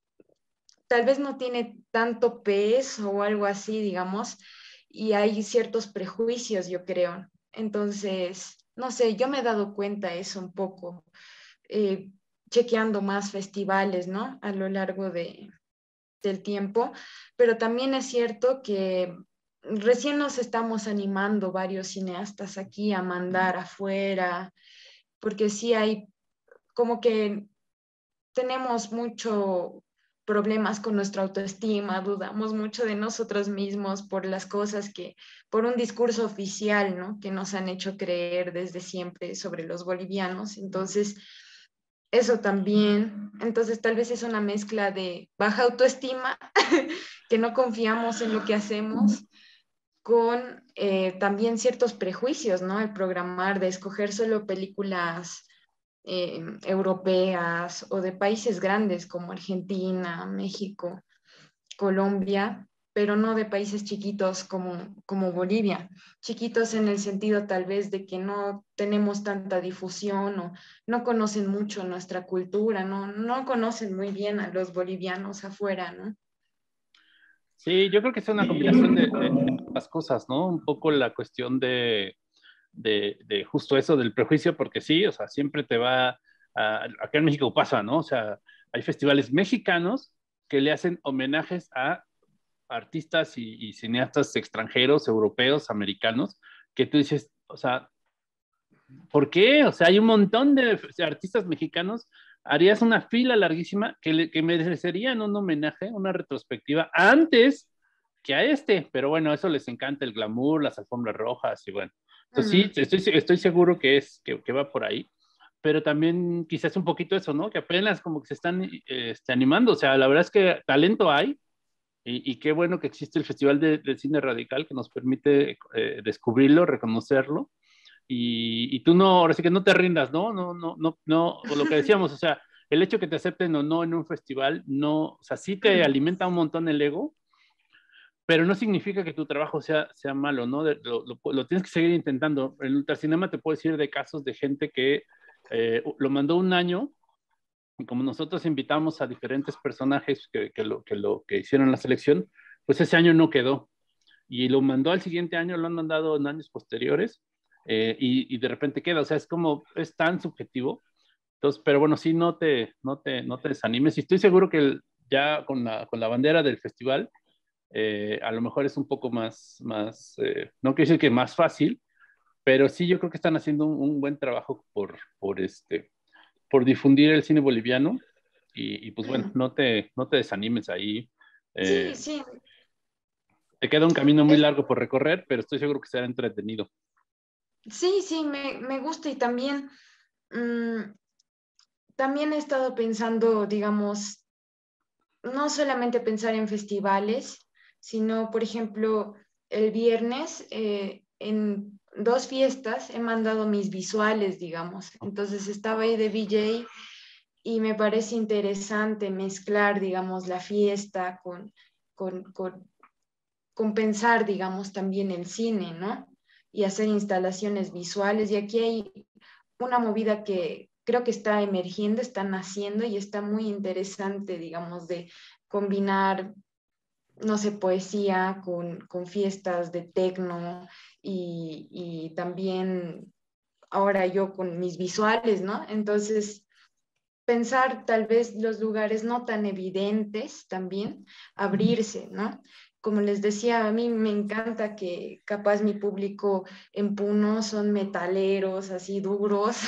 tal vez no tiene tanto peso o algo así, digamos, y hay ciertos prejuicios, yo creo. Entonces, no sé, yo me he dado cuenta de eso un poco, eh, chequeando más festivales, ¿no? A lo largo de, del tiempo, pero también es cierto que recién nos estamos animando varios cineastas aquí a mandar afuera, porque sí hay como que tenemos mucho problemas con nuestra autoestima, dudamos mucho de nosotros mismos por las cosas que, por un discurso oficial, ¿no? Que nos han hecho creer desde siempre sobre los bolivianos. Entonces, eso también. Entonces, tal vez es una mezcla de baja autoestima, que no confiamos en lo que hacemos, con eh, también ciertos prejuicios, ¿no? El programar de escoger solo películas eh, europeas o de países grandes como Argentina, México, Colombia, pero no de países chiquitos como, como Bolivia. Chiquitos en el sentido tal vez de que no tenemos tanta difusión o no conocen mucho nuestra cultura, no, no conocen muy bien a los bolivianos afuera, ¿no? Sí, yo creo que es una combinación de, de, de ambas cosas, ¿no? Un poco la cuestión de, de, de justo eso del prejuicio, porque sí, o sea, siempre te va, a, acá en México pasa, ¿no? O sea, hay festivales mexicanos que le hacen homenajes a artistas y, y cineastas extranjeros, europeos, americanos, que tú dices, o sea, ¿por qué? O sea, hay un montón de, de artistas mexicanos, harías una fila larguísima que, le, que merecerían un homenaje, una retrospectiva antes que a este, pero bueno, eso les encanta el glamour, las alfombras rojas y bueno. Entonces sí, Uh-huh. estoy, estoy seguro que, es, que, que va por ahí, pero también quizás un poquito eso, ¿no? Que apenas como que se están este, animando, o sea, la verdad es que talento hay, Y, y qué bueno que existe el Festival de, de Cine Radical que nos permite eh, descubrirlo, reconocerlo. Y, y tú no, ahora sí que no te rindas, ¿no? No, no, no, no, lo que decíamos, o sea, el hecho que te acepten o no en un festival, no, o sea, sí te alimenta un montón el ego, pero no significa que tu trabajo sea, sea malo, ¿no? De, lo, lo, lo, tienes que seguir intentando. En Ultracinema te puedo decir de casos de gente que eh, lo mandó un año, y como nosotros invitamos a diferentes personajes que, que, lo, que, lo, que hicieron la selección, pues ese año no quedó. Y lo mandó al siguiente año, lo han mandado en años posteriores, eh, y, y de repente queda. O sea, es como, es tan subjetivo. Entonces, pero bueno, sí, no te, no te, no te desanimes. Y estoy seguro que el, ya con la, con la bandera del festival, eh, a lo mejor es un poco más, más eh, no quiero decir que más fácil, pero sí yo creo que están haciendo un, un buen trabajo por, por, este, por difundir el cine boliviano y, y pues bueno, no te, no te desanimes ahí. Eh, Sí, sí. te queda un camino muy Es, largo por recorrer, pero estoy seguro que será entretenido. sí, sí, me, me gusta y también, mmm, también he estado pensando, digamos, no solamente pensar en festivales, sino, por ejemplo, el viernes eh, en dos fiestas he mandado mis visuales, digamos. Entonces estaba ahí de V J y me parece interesante mezclar, digamos, la fiesta con, con, con, con pensar, digamos, también el cine, ¿no? Y hacer instalaciones visuales. Y aquí hay una movida que creo que está emergiendo, está naciendo y está muy interesante, digamos, de combinar, no sé, poesía con, con fiestas de tecno y, y también ahora yo con mis visuales, ¿no? Entonces, pensar tal vez los lugares no tan evidentes también, abrirse, ¿no? Como les decía, a mí me encanta que capaz mi público en Puno son metaleros, así duros,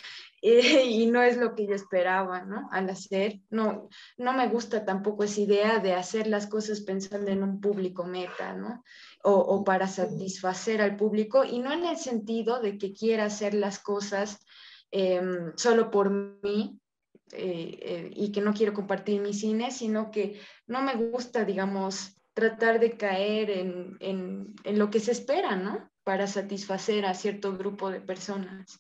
y no es lo que yo esperaba, ¿no? Al hacer, no, no me gusta tampoco esa idea de hacer las cosas pensando en un público meta, ¿no? O, o para satisfacer al público, y no en el sentido de que quiera hacer las cosas eh, solo por mí, eh, eh, y que no quiero compartir mi cine, sino que no me gusta, digamos, tratar de caer en, en, en lo que se espera, ¿no? Para satisfacer a cierto grupo de personas.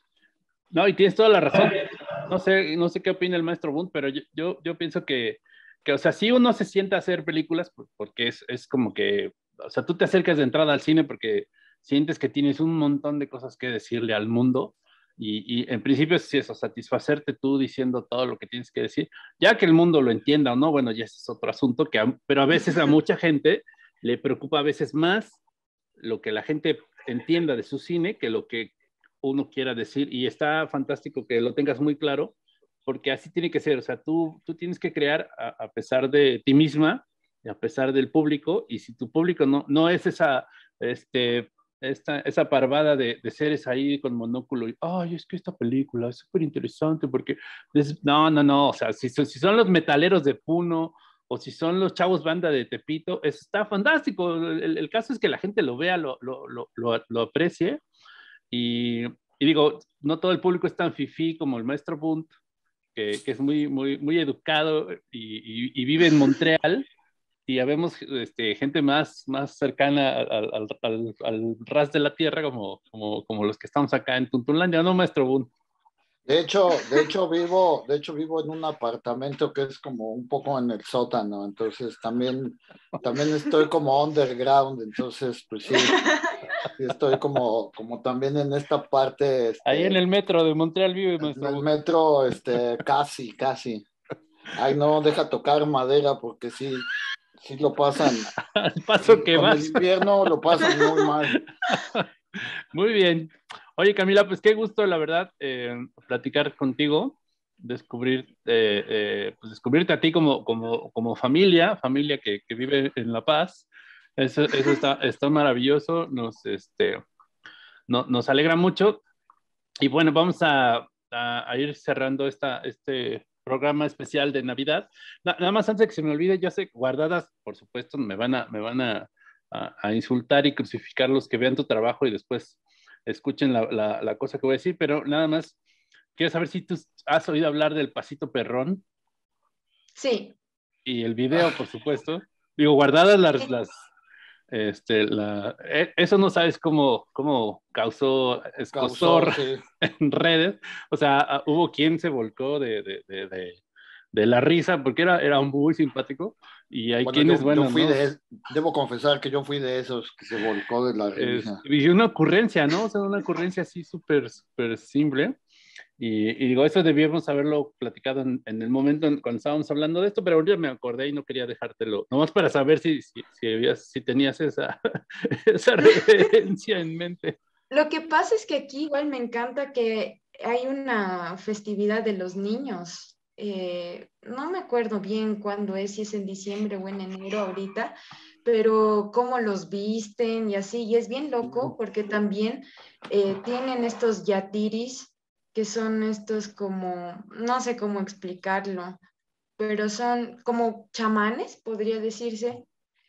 No, y tienes toda la razón. No sé, no sé qué opina el maestro Bund, pero yo, yo, yo pienso que, que, o sea, si uno se sienta a hacer películas, porque es, es como que, o sea, tú te acercas de entrada al cine porque sientes que tienes un montón de cosas que decirle al mundo y, y en principio es eso, satisfacerte tú diciendo todo lo que tienes que decir, ya que el mundo lo entienda o no, bueno, ya ese es otro asunto, que a, pero a veces a mucha gente le preocupa a veces más lo que la gente entienda de su cine que lo que uno quiera decir, y está fantástico que lo tengas muy claro, porque así tiene que ser, o sea, tú, tú tienes que crear a, a pesar de ti misma, y a pesar del público, y si tu público no, no es esa, este, esta, esa parvada de, de seres ahí con monóculo, y, ay, es que esta película es súper interesante, porque, es, no, no, no, o sea, si, si son los metaleros de Puno, o si son los chavos banda de Tepito, eso está fantástico, el, el caso es que la gente lo vea, lo, lo, lo, lo, lo aprecie, y, y digo, no todo el público es tan fifí como el maestro Bunt, que, que es muy, muy, muy educado y, y, y vive en Montreal, y ya vemos este, gente más, más cercana al, al, al, al ras de la tierra como, como, como los que estamos acá en Tuntunlandia, ¿no, maestro Bunt? De hecho, de hecho vivo, de hecho vivo en un apartamento que es como un poco en el sótano, entonces también, también estoy como underground, entonces pues sí, sí estoy como, como también en esta parte, Ahí en este, el metro de Montreal vive, en maestro el Bunt. metro, este, casi, casi. Ay, no, deja tocar madera porque sí, sí lo pasan, Al paso que con el vas. invierno lo pasan muy mal. Muy bien. Oye, Camila, pues qué gusto, la verdad, eh, platicar contigo, descubrir, eh, eh, pues descubrirte a ti como, como, como familia, familia que, que vive en La Paz. Eso, eso está, está maravilloso, nos, este, no, nos alegra mucho. Y bueno, vamos a, a, a ir cerrando esta, este programa especial de Navidad. Na, nada más antes de que se me olvide, yo sé, guardadas, por supuesto, me van a, me van a, a, a insultar y crucificar los que vean tu trabajo y después escuchen la, la, la cosa que voy a decir, pero nada más quiero saber si tú has oído hablar del Pasito Perrón Sí. y el video, por supuesto. Digo, guardadas las, las este, la, eh, eso no sabes cómo, cómo causó escozor Causó, sí. en redes. O sea, hubo quien se volcó de, de, de, de, de la risa porque era, era muy simpático. Y hay Bueno, quienes, yo, bueno, yo fui ¿no? de, debo confesar que yo fui de esos que se volcó de la Es, risa. y una ocurrencia, ¿no? O sea, una ocurrencia así súper, súper simple. Y, y digo, eso debíamos haberlo platicado en, en el momento en, cuando estábamos hablando de esto, pero ahorita me acordé y no quería dejártelo, nomás para saber si, si, si, habías, si tenías esa, esa referencia en mente. Lo que pasa es que aquí igual me encanta que hay una festividad de los niños. Eh, no me acuerdo bien cuándo es, si es en diciembre o en enero ahorita, pero cómo los visten y así. Y es bien loco porque también eh, tienen estos yatiris, que son estos como, no sé cómo explicarlo, pero son como chamanes, podría decirse.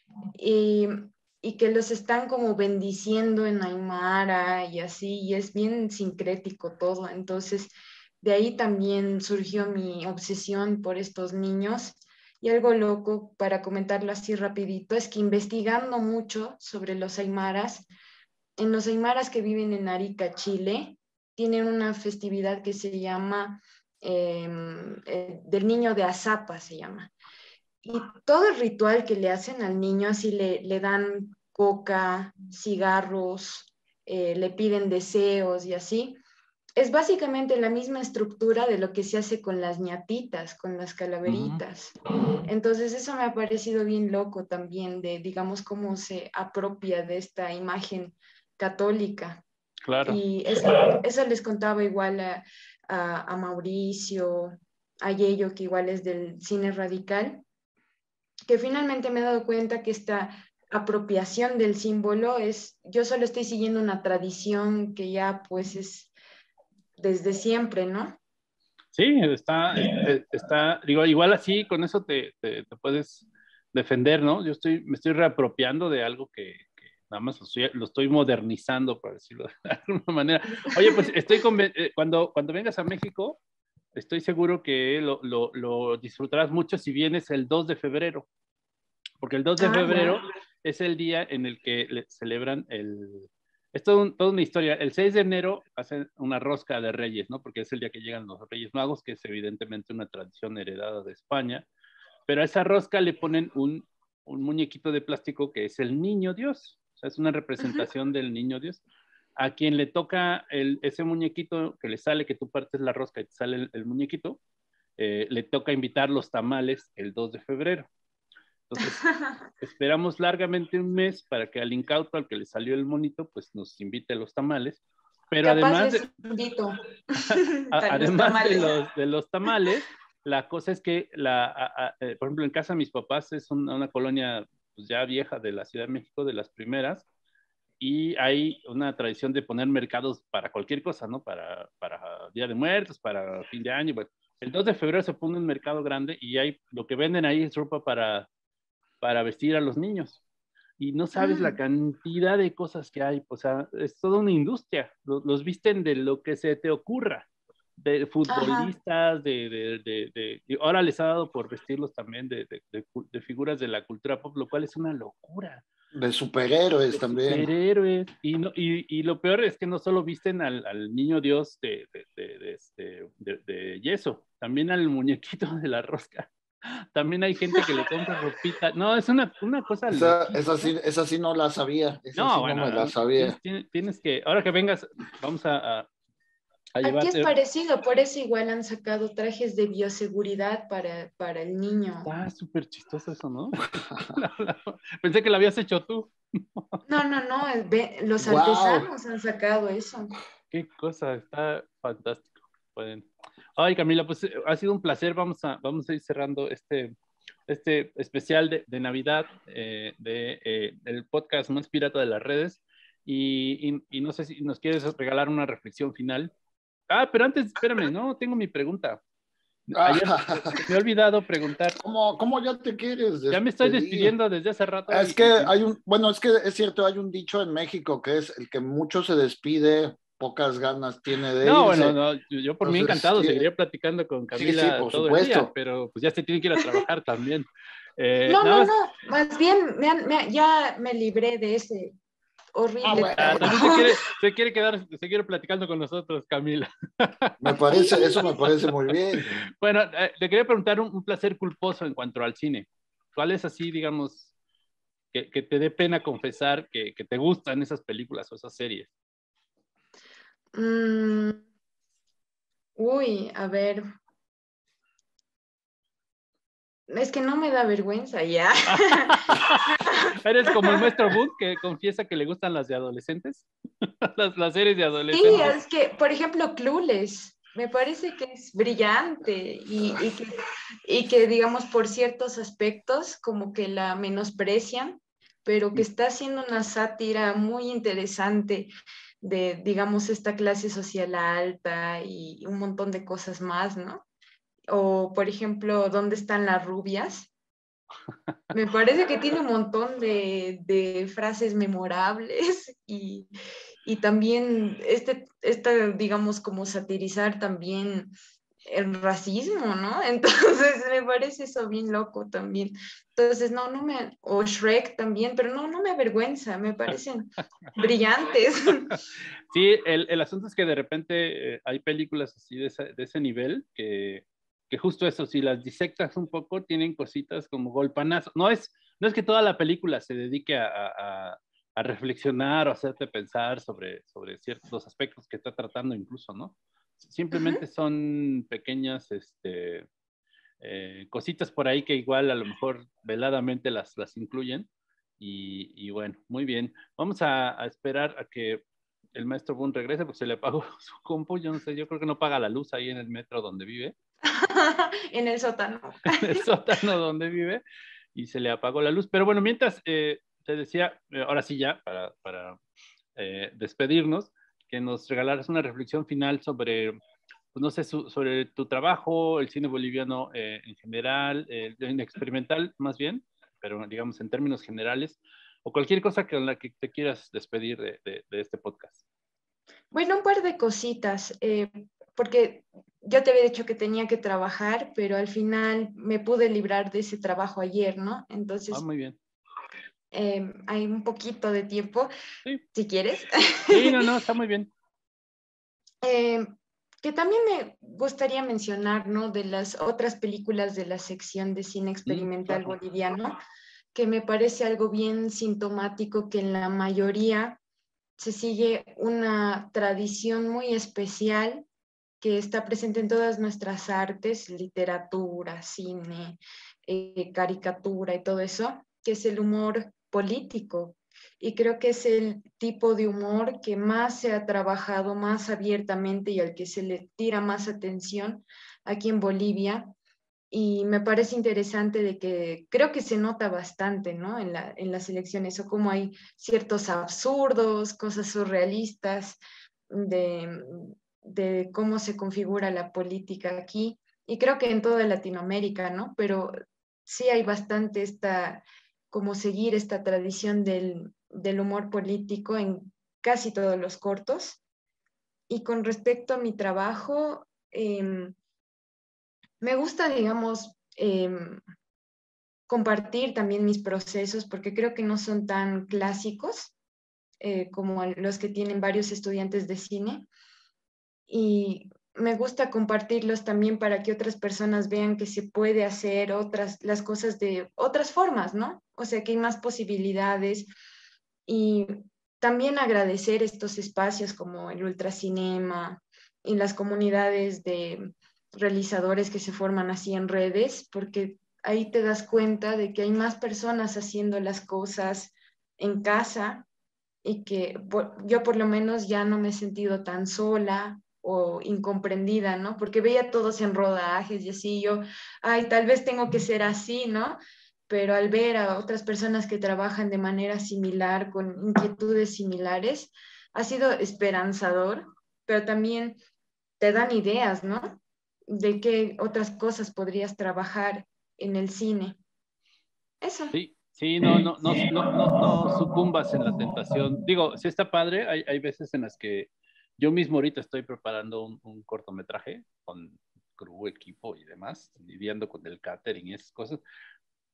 Y y que los están como bendiciendo en Aymara y así, y es bien sincrético todo. Entonces, de ahí también surgió mi obsesión por estos niños. Y algo loco, para comentarlo así rapidito, es que investigando mucho sobre los Aymaras, en los Aymaras que viven en Arica, Chile, tienen una festividad que se llama eh, eh, del niño de Azapa, se llama. Y todo el ritual que le hacen al niño, así le, le dan coca, cigarros, eh, le piden deseos y así, es básicamente la misma estructura de lo que se hace con las ñatitas, con las calaveritas. Uh-huh. Entonces eso me ha parecido bien loco también, de digamos cómo se apropia de esta imagen católica. Claro. Y eso, eso les contaba igual a, a, a Mauricio, a Yello, que igual es del cine radical, que finalmente me he dado cuenta que esta apropiación del símbolo es, yo solo estoy siguiendo una tradición que ya pues es desde siempre, ¿no? Sí, está, está, digo, igual así, con eso te, te, te puedes defender, ¿no? Yo estoy, me estoy reapropiando de algo que, que nada más lo estoy, lo estoy modernizando, por decirlo de alguna manera. Oye, pues estoy con, cuando, cuando vengas a México, estoy seguro que lo, lo, lo disfrutarás mucho si vienes el dos de febrero, porque el dos de febrero ah, es el día en el que le celebran el... Es todo un, toda una historia. El seis de enero hacen una rosca de Reyes, ¿no? Porque es el día que llegan los Reyes Magos, que es evidentemente una tradición heredada de España. Pero a esa rosca le ponen un, un muñequito de plástico que es el Niño Dios. O sea, es una representación uh-huh. del Niño Dios. A quien le toca el, ese muñequito que le sale, que tú partes la rosca y te sale el, el muñequito, eh, le toca invitar los tamales el dos de febrero. Entonces, esperamos largamente un mes para que al incauto, al que le salió el monito, pues nos invite a los tamales. Pero Capaz además, les invito. a, además de, los, de los tamales, la cosa es que, la, a, a, eh, por ejemplo, en casa de mis papás es una, una colonia pues, ya vieja de la Ciudad de México, de las primeras, y hay una tradición de poner mercados para cualquier cosa, ¿no? Para, para Día de Muertos, para fin de año. Bueno, el dos de febrero se pone un mercado grande y hay, lo que venden ahí es ropa para... para vestir a los niños. Y no sabes mm. la cantidad de cosas que hay. O sea, es toda una industria. Los, los visten de lo que se te ocurra. De futbolistas, de, de, de, de, de... Ahora les ha dado por vestirlos también de, de, de, de figuras de la cultura pop, lo cual es una locura. De superhéroes de también. Superhéroes. Y, no, y, y lo peor es que no solo visten al, al niño Dios de, de, de, de, de, de, de yeso, también al muñequito de la rosca. También hay gente que le compra ropita. No, es una, una cosa... Esa, esa, sí, esa sí no la sabía. Esa no, sí bueno, no me la sabía. Tienes, tienes que... Ahora que vengas, vamos a, a, a llevarte... Aquí es parecido, por eso igual han sacado trajes de bioseguridad para, para el niño. Está súper chistoso eso, ¿no? Pensé que lo habías hecho tú. No, no, no. Los wow. artesanos han sacado eso. Qué cosa, está fantástico. Pueden... Ay, Camila, pues ha sido un placer. Vamos a, vamos a ir cerrando este, este especial de, de Navidad eh, de, eh, del podcast más pirata de las redes. Y, y, y no sé si nos quieres regalar una reflexión final. Ah, pero antes, espérame, no, tengo mi pregunta. Ayer me he olvidado preguntar. ¿Cómo, cómo ya te quieres despedir? Ya me estoy despidiendo desde hace rato. Es y, que hay un, bueno, es que es cierto, hay un dicho en México que es el que mucho se despide, pocas ganas tiene de no, irse. Bueno, no, yo por Entonces, mí encantado, sí, seguiría platicando con Camila sí, sí, por todo supuesto. El día, pero pues ya se tiene que ir a trabajar también. Eh, No, nada no, más- no, más bien me han- me- ya me libré de ese horrible Ah, bueno. Ah, trauma. también se quiere, se quiere quedar, se quiere platicando con nosotros, Camila. Me parece, eso me parece muy bien. Bueno, eh, le quería preguntar un, un placer culposo en cuanto al cine. ¿Cuál es así, digamos, que, que te dé pena confesar que, que te gustan esas películas o esas series? Mm, uy, a ver. Es que no me da vergüenza ya. ¿Eres como el maestro Boone que confiesa que le gustan las de adolescentes? las, las series de Sí, adolescentes. es que, por ejemplo, Clueless, me parece que es brillante y, y que, y que, digamos, por ciertos aspectos, como que la menosprecian, pero que está haciendo una sátira muy interesante de, digamos, esta clase social alta y un montón de cosas más, ¿no? O, por ejemplo, ¿dónde están las rubias? Me parece que tiene un montón de, de frases memorables y, y también este, esta, digamos, como satirizar también el racismo, ¿no? Entonces me parece eso bien loco también. Entonces, no, no me, o Shrek también, pero no, no me avergüenza, me parecen brillantes. Sí, el, el asunto es que de repente eh, hay películas así de ese, de ese nivel que, que justo eso, si las disectas un poco, tienen cositas como golpanazo. No es, no es que toda la película se dedique a, a, a reflexionar o hacerte pensar sobre, sobre ciertos aspectos que está tratando incluso, ¿no? Simplemente Ujú. son pequeñas este, eh, cositas por ahí que igual a lo mejor veladamente las, las incluyen. Y, y bueno, muy bien. Vamos a, a esperar a que el maestro Boone regrese porque se le apagó su compu. Yo no sé, yo creo que no paga la luz ahí en el metro donde vive, En el sótano. en el sótano donde vive, y se le apagó la luz. Pero bueno, mientras eh, te decía, eh, ahora sí ya, para, para eh, despedirnos, que nos regalaras una reflexión final sobre, pues no sé, su, sobre tu trabajo, el cine boliviano eh, en general, eh, en experimental más bien, pero digamos en términos generales, o cualquier cosa con la que te quieras despedir de, de, de este podcast. Bueno, un par de cositas, eh, porque yo te había dicho que tenía que trabajar, pero al final me pude librar de ese trabajo ayer, ¿no? Ah, Entonces, muy bien. eh, hay un poquito de tiempo, Sí, si quieres. sí, no, no, está muy bien. Eh, que también me gustaría mencionar, ¿no? De las otras películas de la sección de cine Mm, experimental claro. boliviano, que me parece algo bien sintomático que en la mayoría se sigue una tradición muy especial que está presente en todas nuestras artes, literatura, cine, eh, caricatura y todo eso, que es el humor político. Y creo que es el tipo de humor que más se ha trabajado más abiertamente y al que se le tira más atención aquí en Bolivia. Y me parece interesante de que creo que se nota bastante, ¿no? En la, en las elecciones, o como hay ciertos absurdos, cosas surrealistas de, de cómo se configura la política aquí. Y creo que en toda Latinoamérica, ¿no? Pero sí hay bastante esta, como seguir esta tradición del, del humor político en casi todos los cortos. Y con respecto a mi trabajo, eh, me gusta, digamos, eh, compartir también mis procesos porque creo que no son tan clásicos eh, como los que tienen varios estudiantes de cine y me gusta compartirlos también para que otras personas vean que se puede hacer otras las cosas de otras formas, ¿no? O sea, que hay más posibilidades y también agradecer estos espacios como el ultracinema y las comunidades de realizadores que se forman así en redes, porque ahí te das cuenta de que hay más personas haciendo las cosas en casa y que por, yo por lo menos ya no me he sentido tan sola o incomprendida, ¿no? Porque veía todos en rodajes y así yo, ay, tal vez tengo que ser así, ¿no? Pero al ver a otras personas que trabajan de manera similar, con inquietudes similares, ha sido esperanzador, pero también te dan ideas, ¿no? De qué otras cosas podrías trabajar en el cine. Eso. Sí, sí, no, no, no, no, no, no sucumbas en la tentación. Digo, sí está padre, hay, hay veces en las que yo mismo ahorita estoy preparando un, un cortometraje con crew, equipo y demás, lidiando con el catering y esas cosas,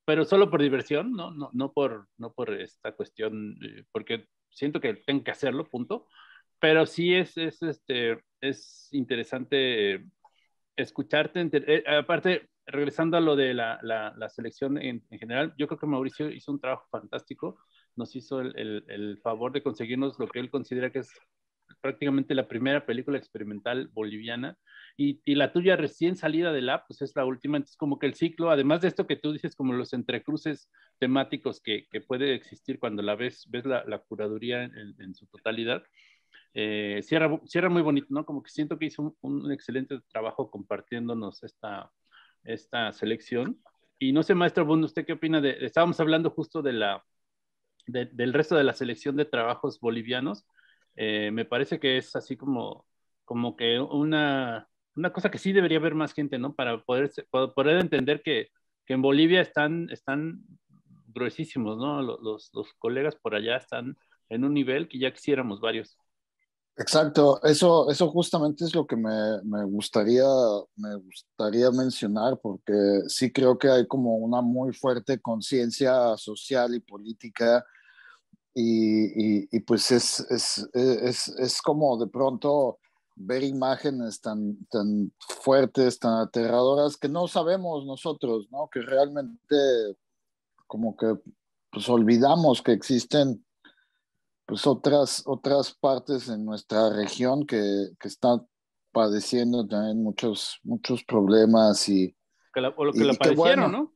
pero solo por diversión, ¿no? No, no, por, no por esta cuestión, eh, porque siento que tengo que hacerlo, punto. Pero sí es, es, este, es interesante eh, escucharte. Eh, aparte, regresando a lo de la, la, la selección en, en, general, yo creo que Mauricio hizo un trabajo fantástico. Nos hizo el, el, el favor de conseguirnos lo que él considera que es prácticamente la primera película experimental boliviana, y, y la tuya recién salida de la, pues es la última. Entonces como que el ciclo, además de esto que tú dices, como los entrecruces temáticos que, que puede existir cuando la ves, ves la, la curaduría en, en su totalidad, eh, cierra, cierra muy bonito, ¿no? Como que siento que hizo un, un excelente trabajo compartiéndonos esta, esta selección. Y no sé, maestro Bund, ¿usted qué opina de, estábamos hablando justo de la, de, del resto de la selección de trabajos bolivianos? Eh, me parece que es así como, como que una, una cosa que sí debería haber más gente, ¿no? Para poder, poder entender que, que en Bolivia están, están gruesísimos, ¿no? Los, los, los colegas por allá están en un nivel que ya quisiéramos varios. Exacto, eso, eso justamente es lo que me, me gustaría, me gustaría mencionar, porque sí creo que hay como una muy fuerte conciencia social y política, y, y, y pues es, es, es, es como de pronto ver imágenes tan, tan fuertes, tan aterradoras, que no sabemos nosotros, ¿no? Que realmente como que pues olvidamos que existen pues otras, otras partes en nuestra región que, que están padeciendo también muchos, muchos problemas, y, Que la, o lo que y, le y qué parecieron, bueno, ¿no?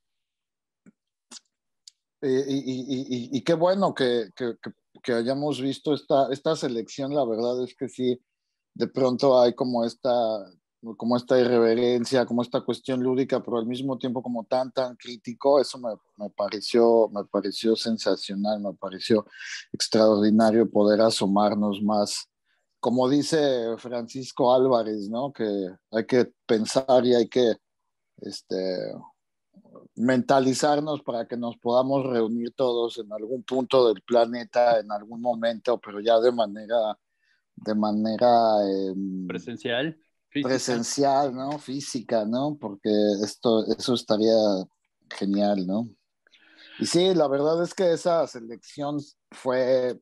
y, y, y, y qué bueno que, que, que hayamos visto esta, esta selección. La verdad es que sí, de pronto hay como esta, como esta irreverencia, como esta cuestión lúdica, pero al mismo tiempo como tan, tan crítico. Eso me, me pareció, me pareció sensacional, me pareció extraordinario poder asomarnos más. Como dice Francisco Álvarez, ¿no? Que hay que pensar y hay que este, mentalizarnos para que nos podamos reunir todos en algún punto del planeta, en algún momento, pero ya de manera, de manera eh, Presencial, física. presencial, ¿no? Física, ¿no? Porque esto, eso estaría genial, ¿no? Y sí, la verdad es que esa selección fue,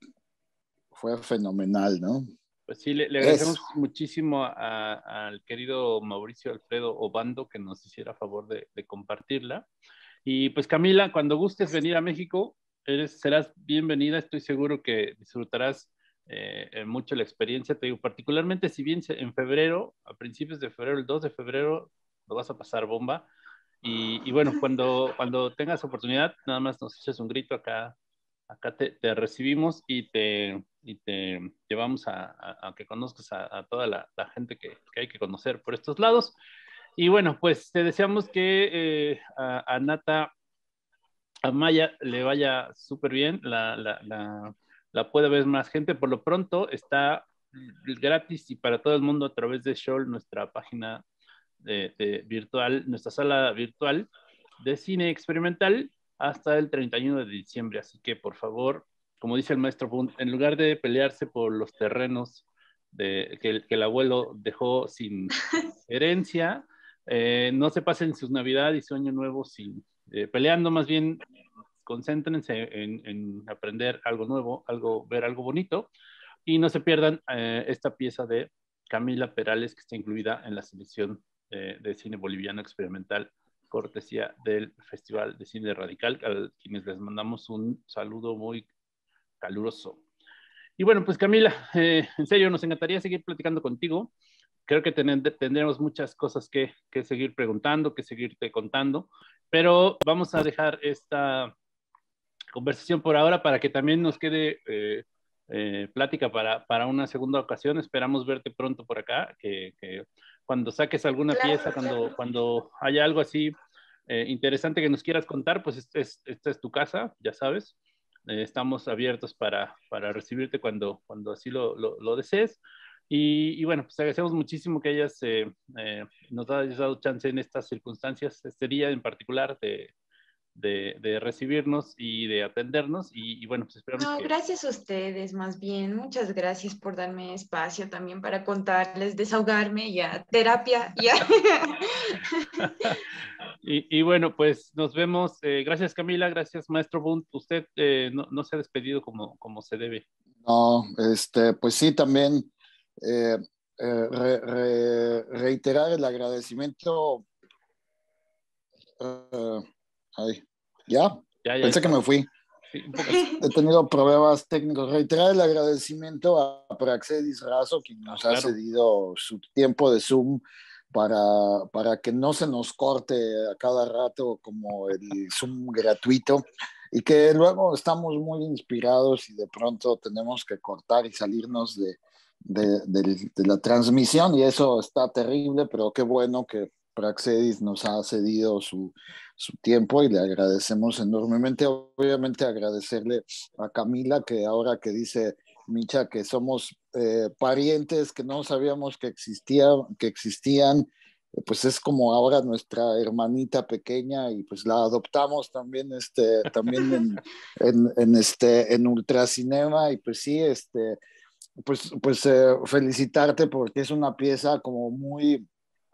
fue fenomenal, ¿no? Pues sí, le, le Es. agradecemos muchísimo a, al querido Mauricio Alfredo Obando que nos hiciera favor de, de compartirla. Y pues Camila, cuando gustes venir a México, eres, serás bienvenida. Estoy seguro que disfrutarás eh, mucho la experiencia. Te digo, particularmente si vienes en febrero, a principios de febrero, el dos de febrero, lo vas a pasar bomba. Y, y bueno, cuando, cuando tengas oportunidad, nada más nos eches un grito acá. Acá te, te recibimos y te, y te llevamos a, a, a que conozcas a, a toda la, la gente que, que hay que conocer por estos lados. Y bueno, pues te deseamos que eh, a, a Nata Amaya le vaya súper bien, la, la, la, la puede ver más gente. Por lo pronto está gratis y para todo el mundo a través de Shoal, nuestra página de, de virtual, nuestra sala virtual de cine experimental hasta el treinta y uno de diciembre. Así que por favor, como dice el maestro Bund, en lugar de pelearse por los terrenos de, que, el, que el abuelo dejó sin herencia, eh, no se pasen sus Navidad y su Año Nuevo sin, eh, peleando, más bien concéntrense en, en, aprender algo nuevo, algo, ver algo bonito, y no se pierdan eh, esta pieza de Camila Perales que está incluida en la selección eh, de cine boliviano experimental, cortesía del Festival de Cine Radical, a quienes les mandamos un saludo muy caluroso. Y bueno, pues Camila, eh, en serio, nos encantaría seguir platicando contigo. Creo que ten, tendremos muchas cosas que, que seguir preguntando, que seguirte contando, pero vamos a dejar esta conversación por ahora para que también nos quede eh, eh, plática para, para una segunda ocasión. Esperamos verte pronto por acá, que, que cuando saques alguna Claro, pieza, cuando, claro. cuando haya algo así eh, interesante que nos quieras contar, pues esta es, esta es tu casa, ya sabes. Eh, estamos abiertos para, para recibirte cuando, cuando así lo, lo, lo desees. Y, y, bueno, pues agradecemos muchísimo que hayas, eh, eh, nos hayas dado chance en estas circunstancias, este día en particular de, de, de recibirnos y de atendernos. Y, y bueno, pues esperamos No, que... gracias a ustedes, más bien. Muchas gracias por darme espacio también para contarles, desahogarme, ya, terapia, ya. y, y bueno, pues nos vemos. Eh, gracias, Camila. Gracias, maestro Bunt. Usted eh, no, no se ha despedido como, como se debe. No, este, pues sí, también eh, eh, re, re, reiterar el agradecimiento. Uh, ay, ¿ya? Ya, ya Pensé está. que me fui. Sí, un poco. He tenido problemas técnicos. Reiterar el agradecimiento a Praxedis Razo, quien nos Ah, claro. ha cedido su tiempo de Zoom para, para que no se nos corte a cada rato como el Zoom gratuito, y que luego estamos muy inspirados y de pronto tenemos que cortar y salirnos de, de, de, de la transmisión, y eso está terrible, pero qué bueno que Praxedis nos ha cedido su, su tiempo y le agradecemos enormemente. Obviamente agradecerle a Camila, que ahora que dice Micha que somos eh, parientes que no sabíamos que, existía, que existían, pues es como ahora nuestra hermanita pequeña, y pues la adoptamos también, este, también en, en, en, este, en Ultracinema, y pues sí, este, pues, pues eh, felicitarte porque es una pieza como muy...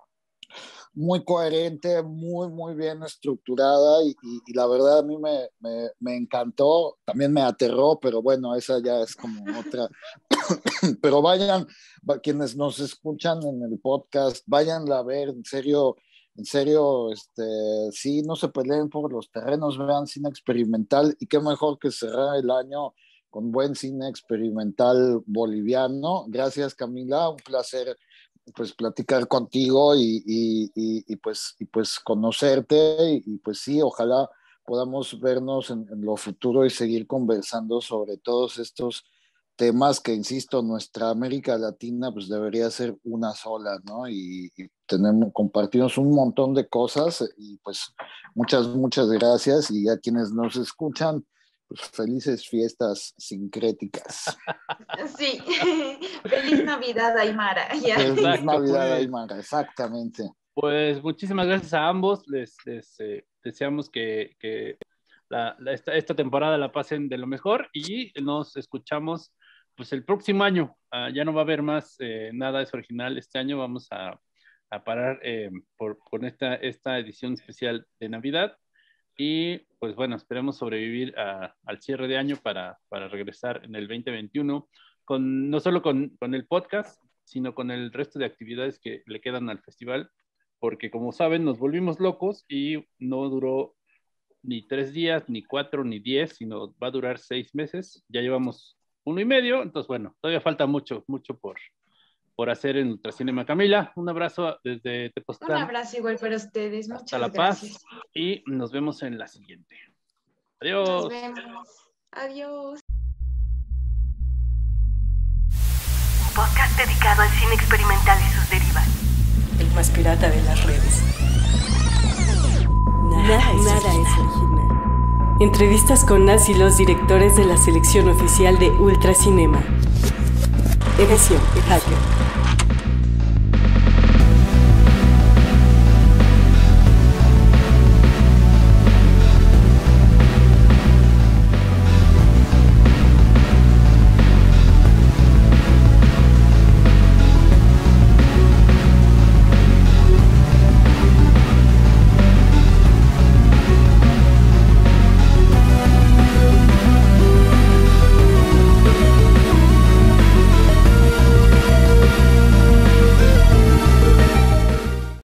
muy coherente, muy, muy bien estructurada, y, y, y la verdad a mí me, me, me encantó, también me aterró, pero bueno, esa ya es como otra. Pero vayan, quienes nos escuchan en el podcast, váyanla a ver, en serio, en serio, este, sí, no se peleen por los terrenos, vean cine experimental, y qué mejor que cerrar el año con buen cine experimental boliviano. Gracias, Camila, un placer pues platicar contigo y, y, y, y, pues, y pues conocerte, y, y pues sí, ojalá podamos vernos en, en lo futuro y seguir conversando sobre todos estos temas que, insisto, nuestra América Latina pues debería ser una sola, ¿no? Y, y tenemos, compartimos un montón de cosas, y pues muchas, muchas gracias, y a quienes nos escuchan, pues felices fiestas sincréticas. Sí, feliz Navidad, Aymara. Ya. Feliz Exacto, Navidad, pues. Aymara, exactamente. Pues muchísimas gracias a ambos. Les, les eh, deseamos que, que la, la, esta, esta temporada la pasen de lo mejor, y nos escuchamos pues el próximo año. Uh, ya no va a haber más eh, nada es original este año. Vamos a, a parar eh, por, con esta, esta edición especial de Navidad. Y pues bueno, esperemos sobrevivir a, al cierre de año para, para regresar en el veinte veintiuno, con, no solo con, con el podcast, sino con el resto de actividades que le quedan al festival, porque como saben, nos volvimos locos y no duró ni tres días, ni cuatro, ni diez, sino va a durar seis meses. Ya llevamos uno y medio, entonces bueno, todavía falta mucho, mucho por, por hacer en Ultracinema. Camila, un abrazo desde Tepoztlán. Un abrazo igual para ustedes. Muchas hasta La gracias. Paz, y nos vemos en la siguiente. Adiós. Nos vemos. Adiós. Un podcast dedicado al cine experimental y sus derivas. El más pirata de las redes. Nada, nada, es, nada es original. Entrevistas con las y los directores de la selección oficial de Ultracinema. Edición Hacker.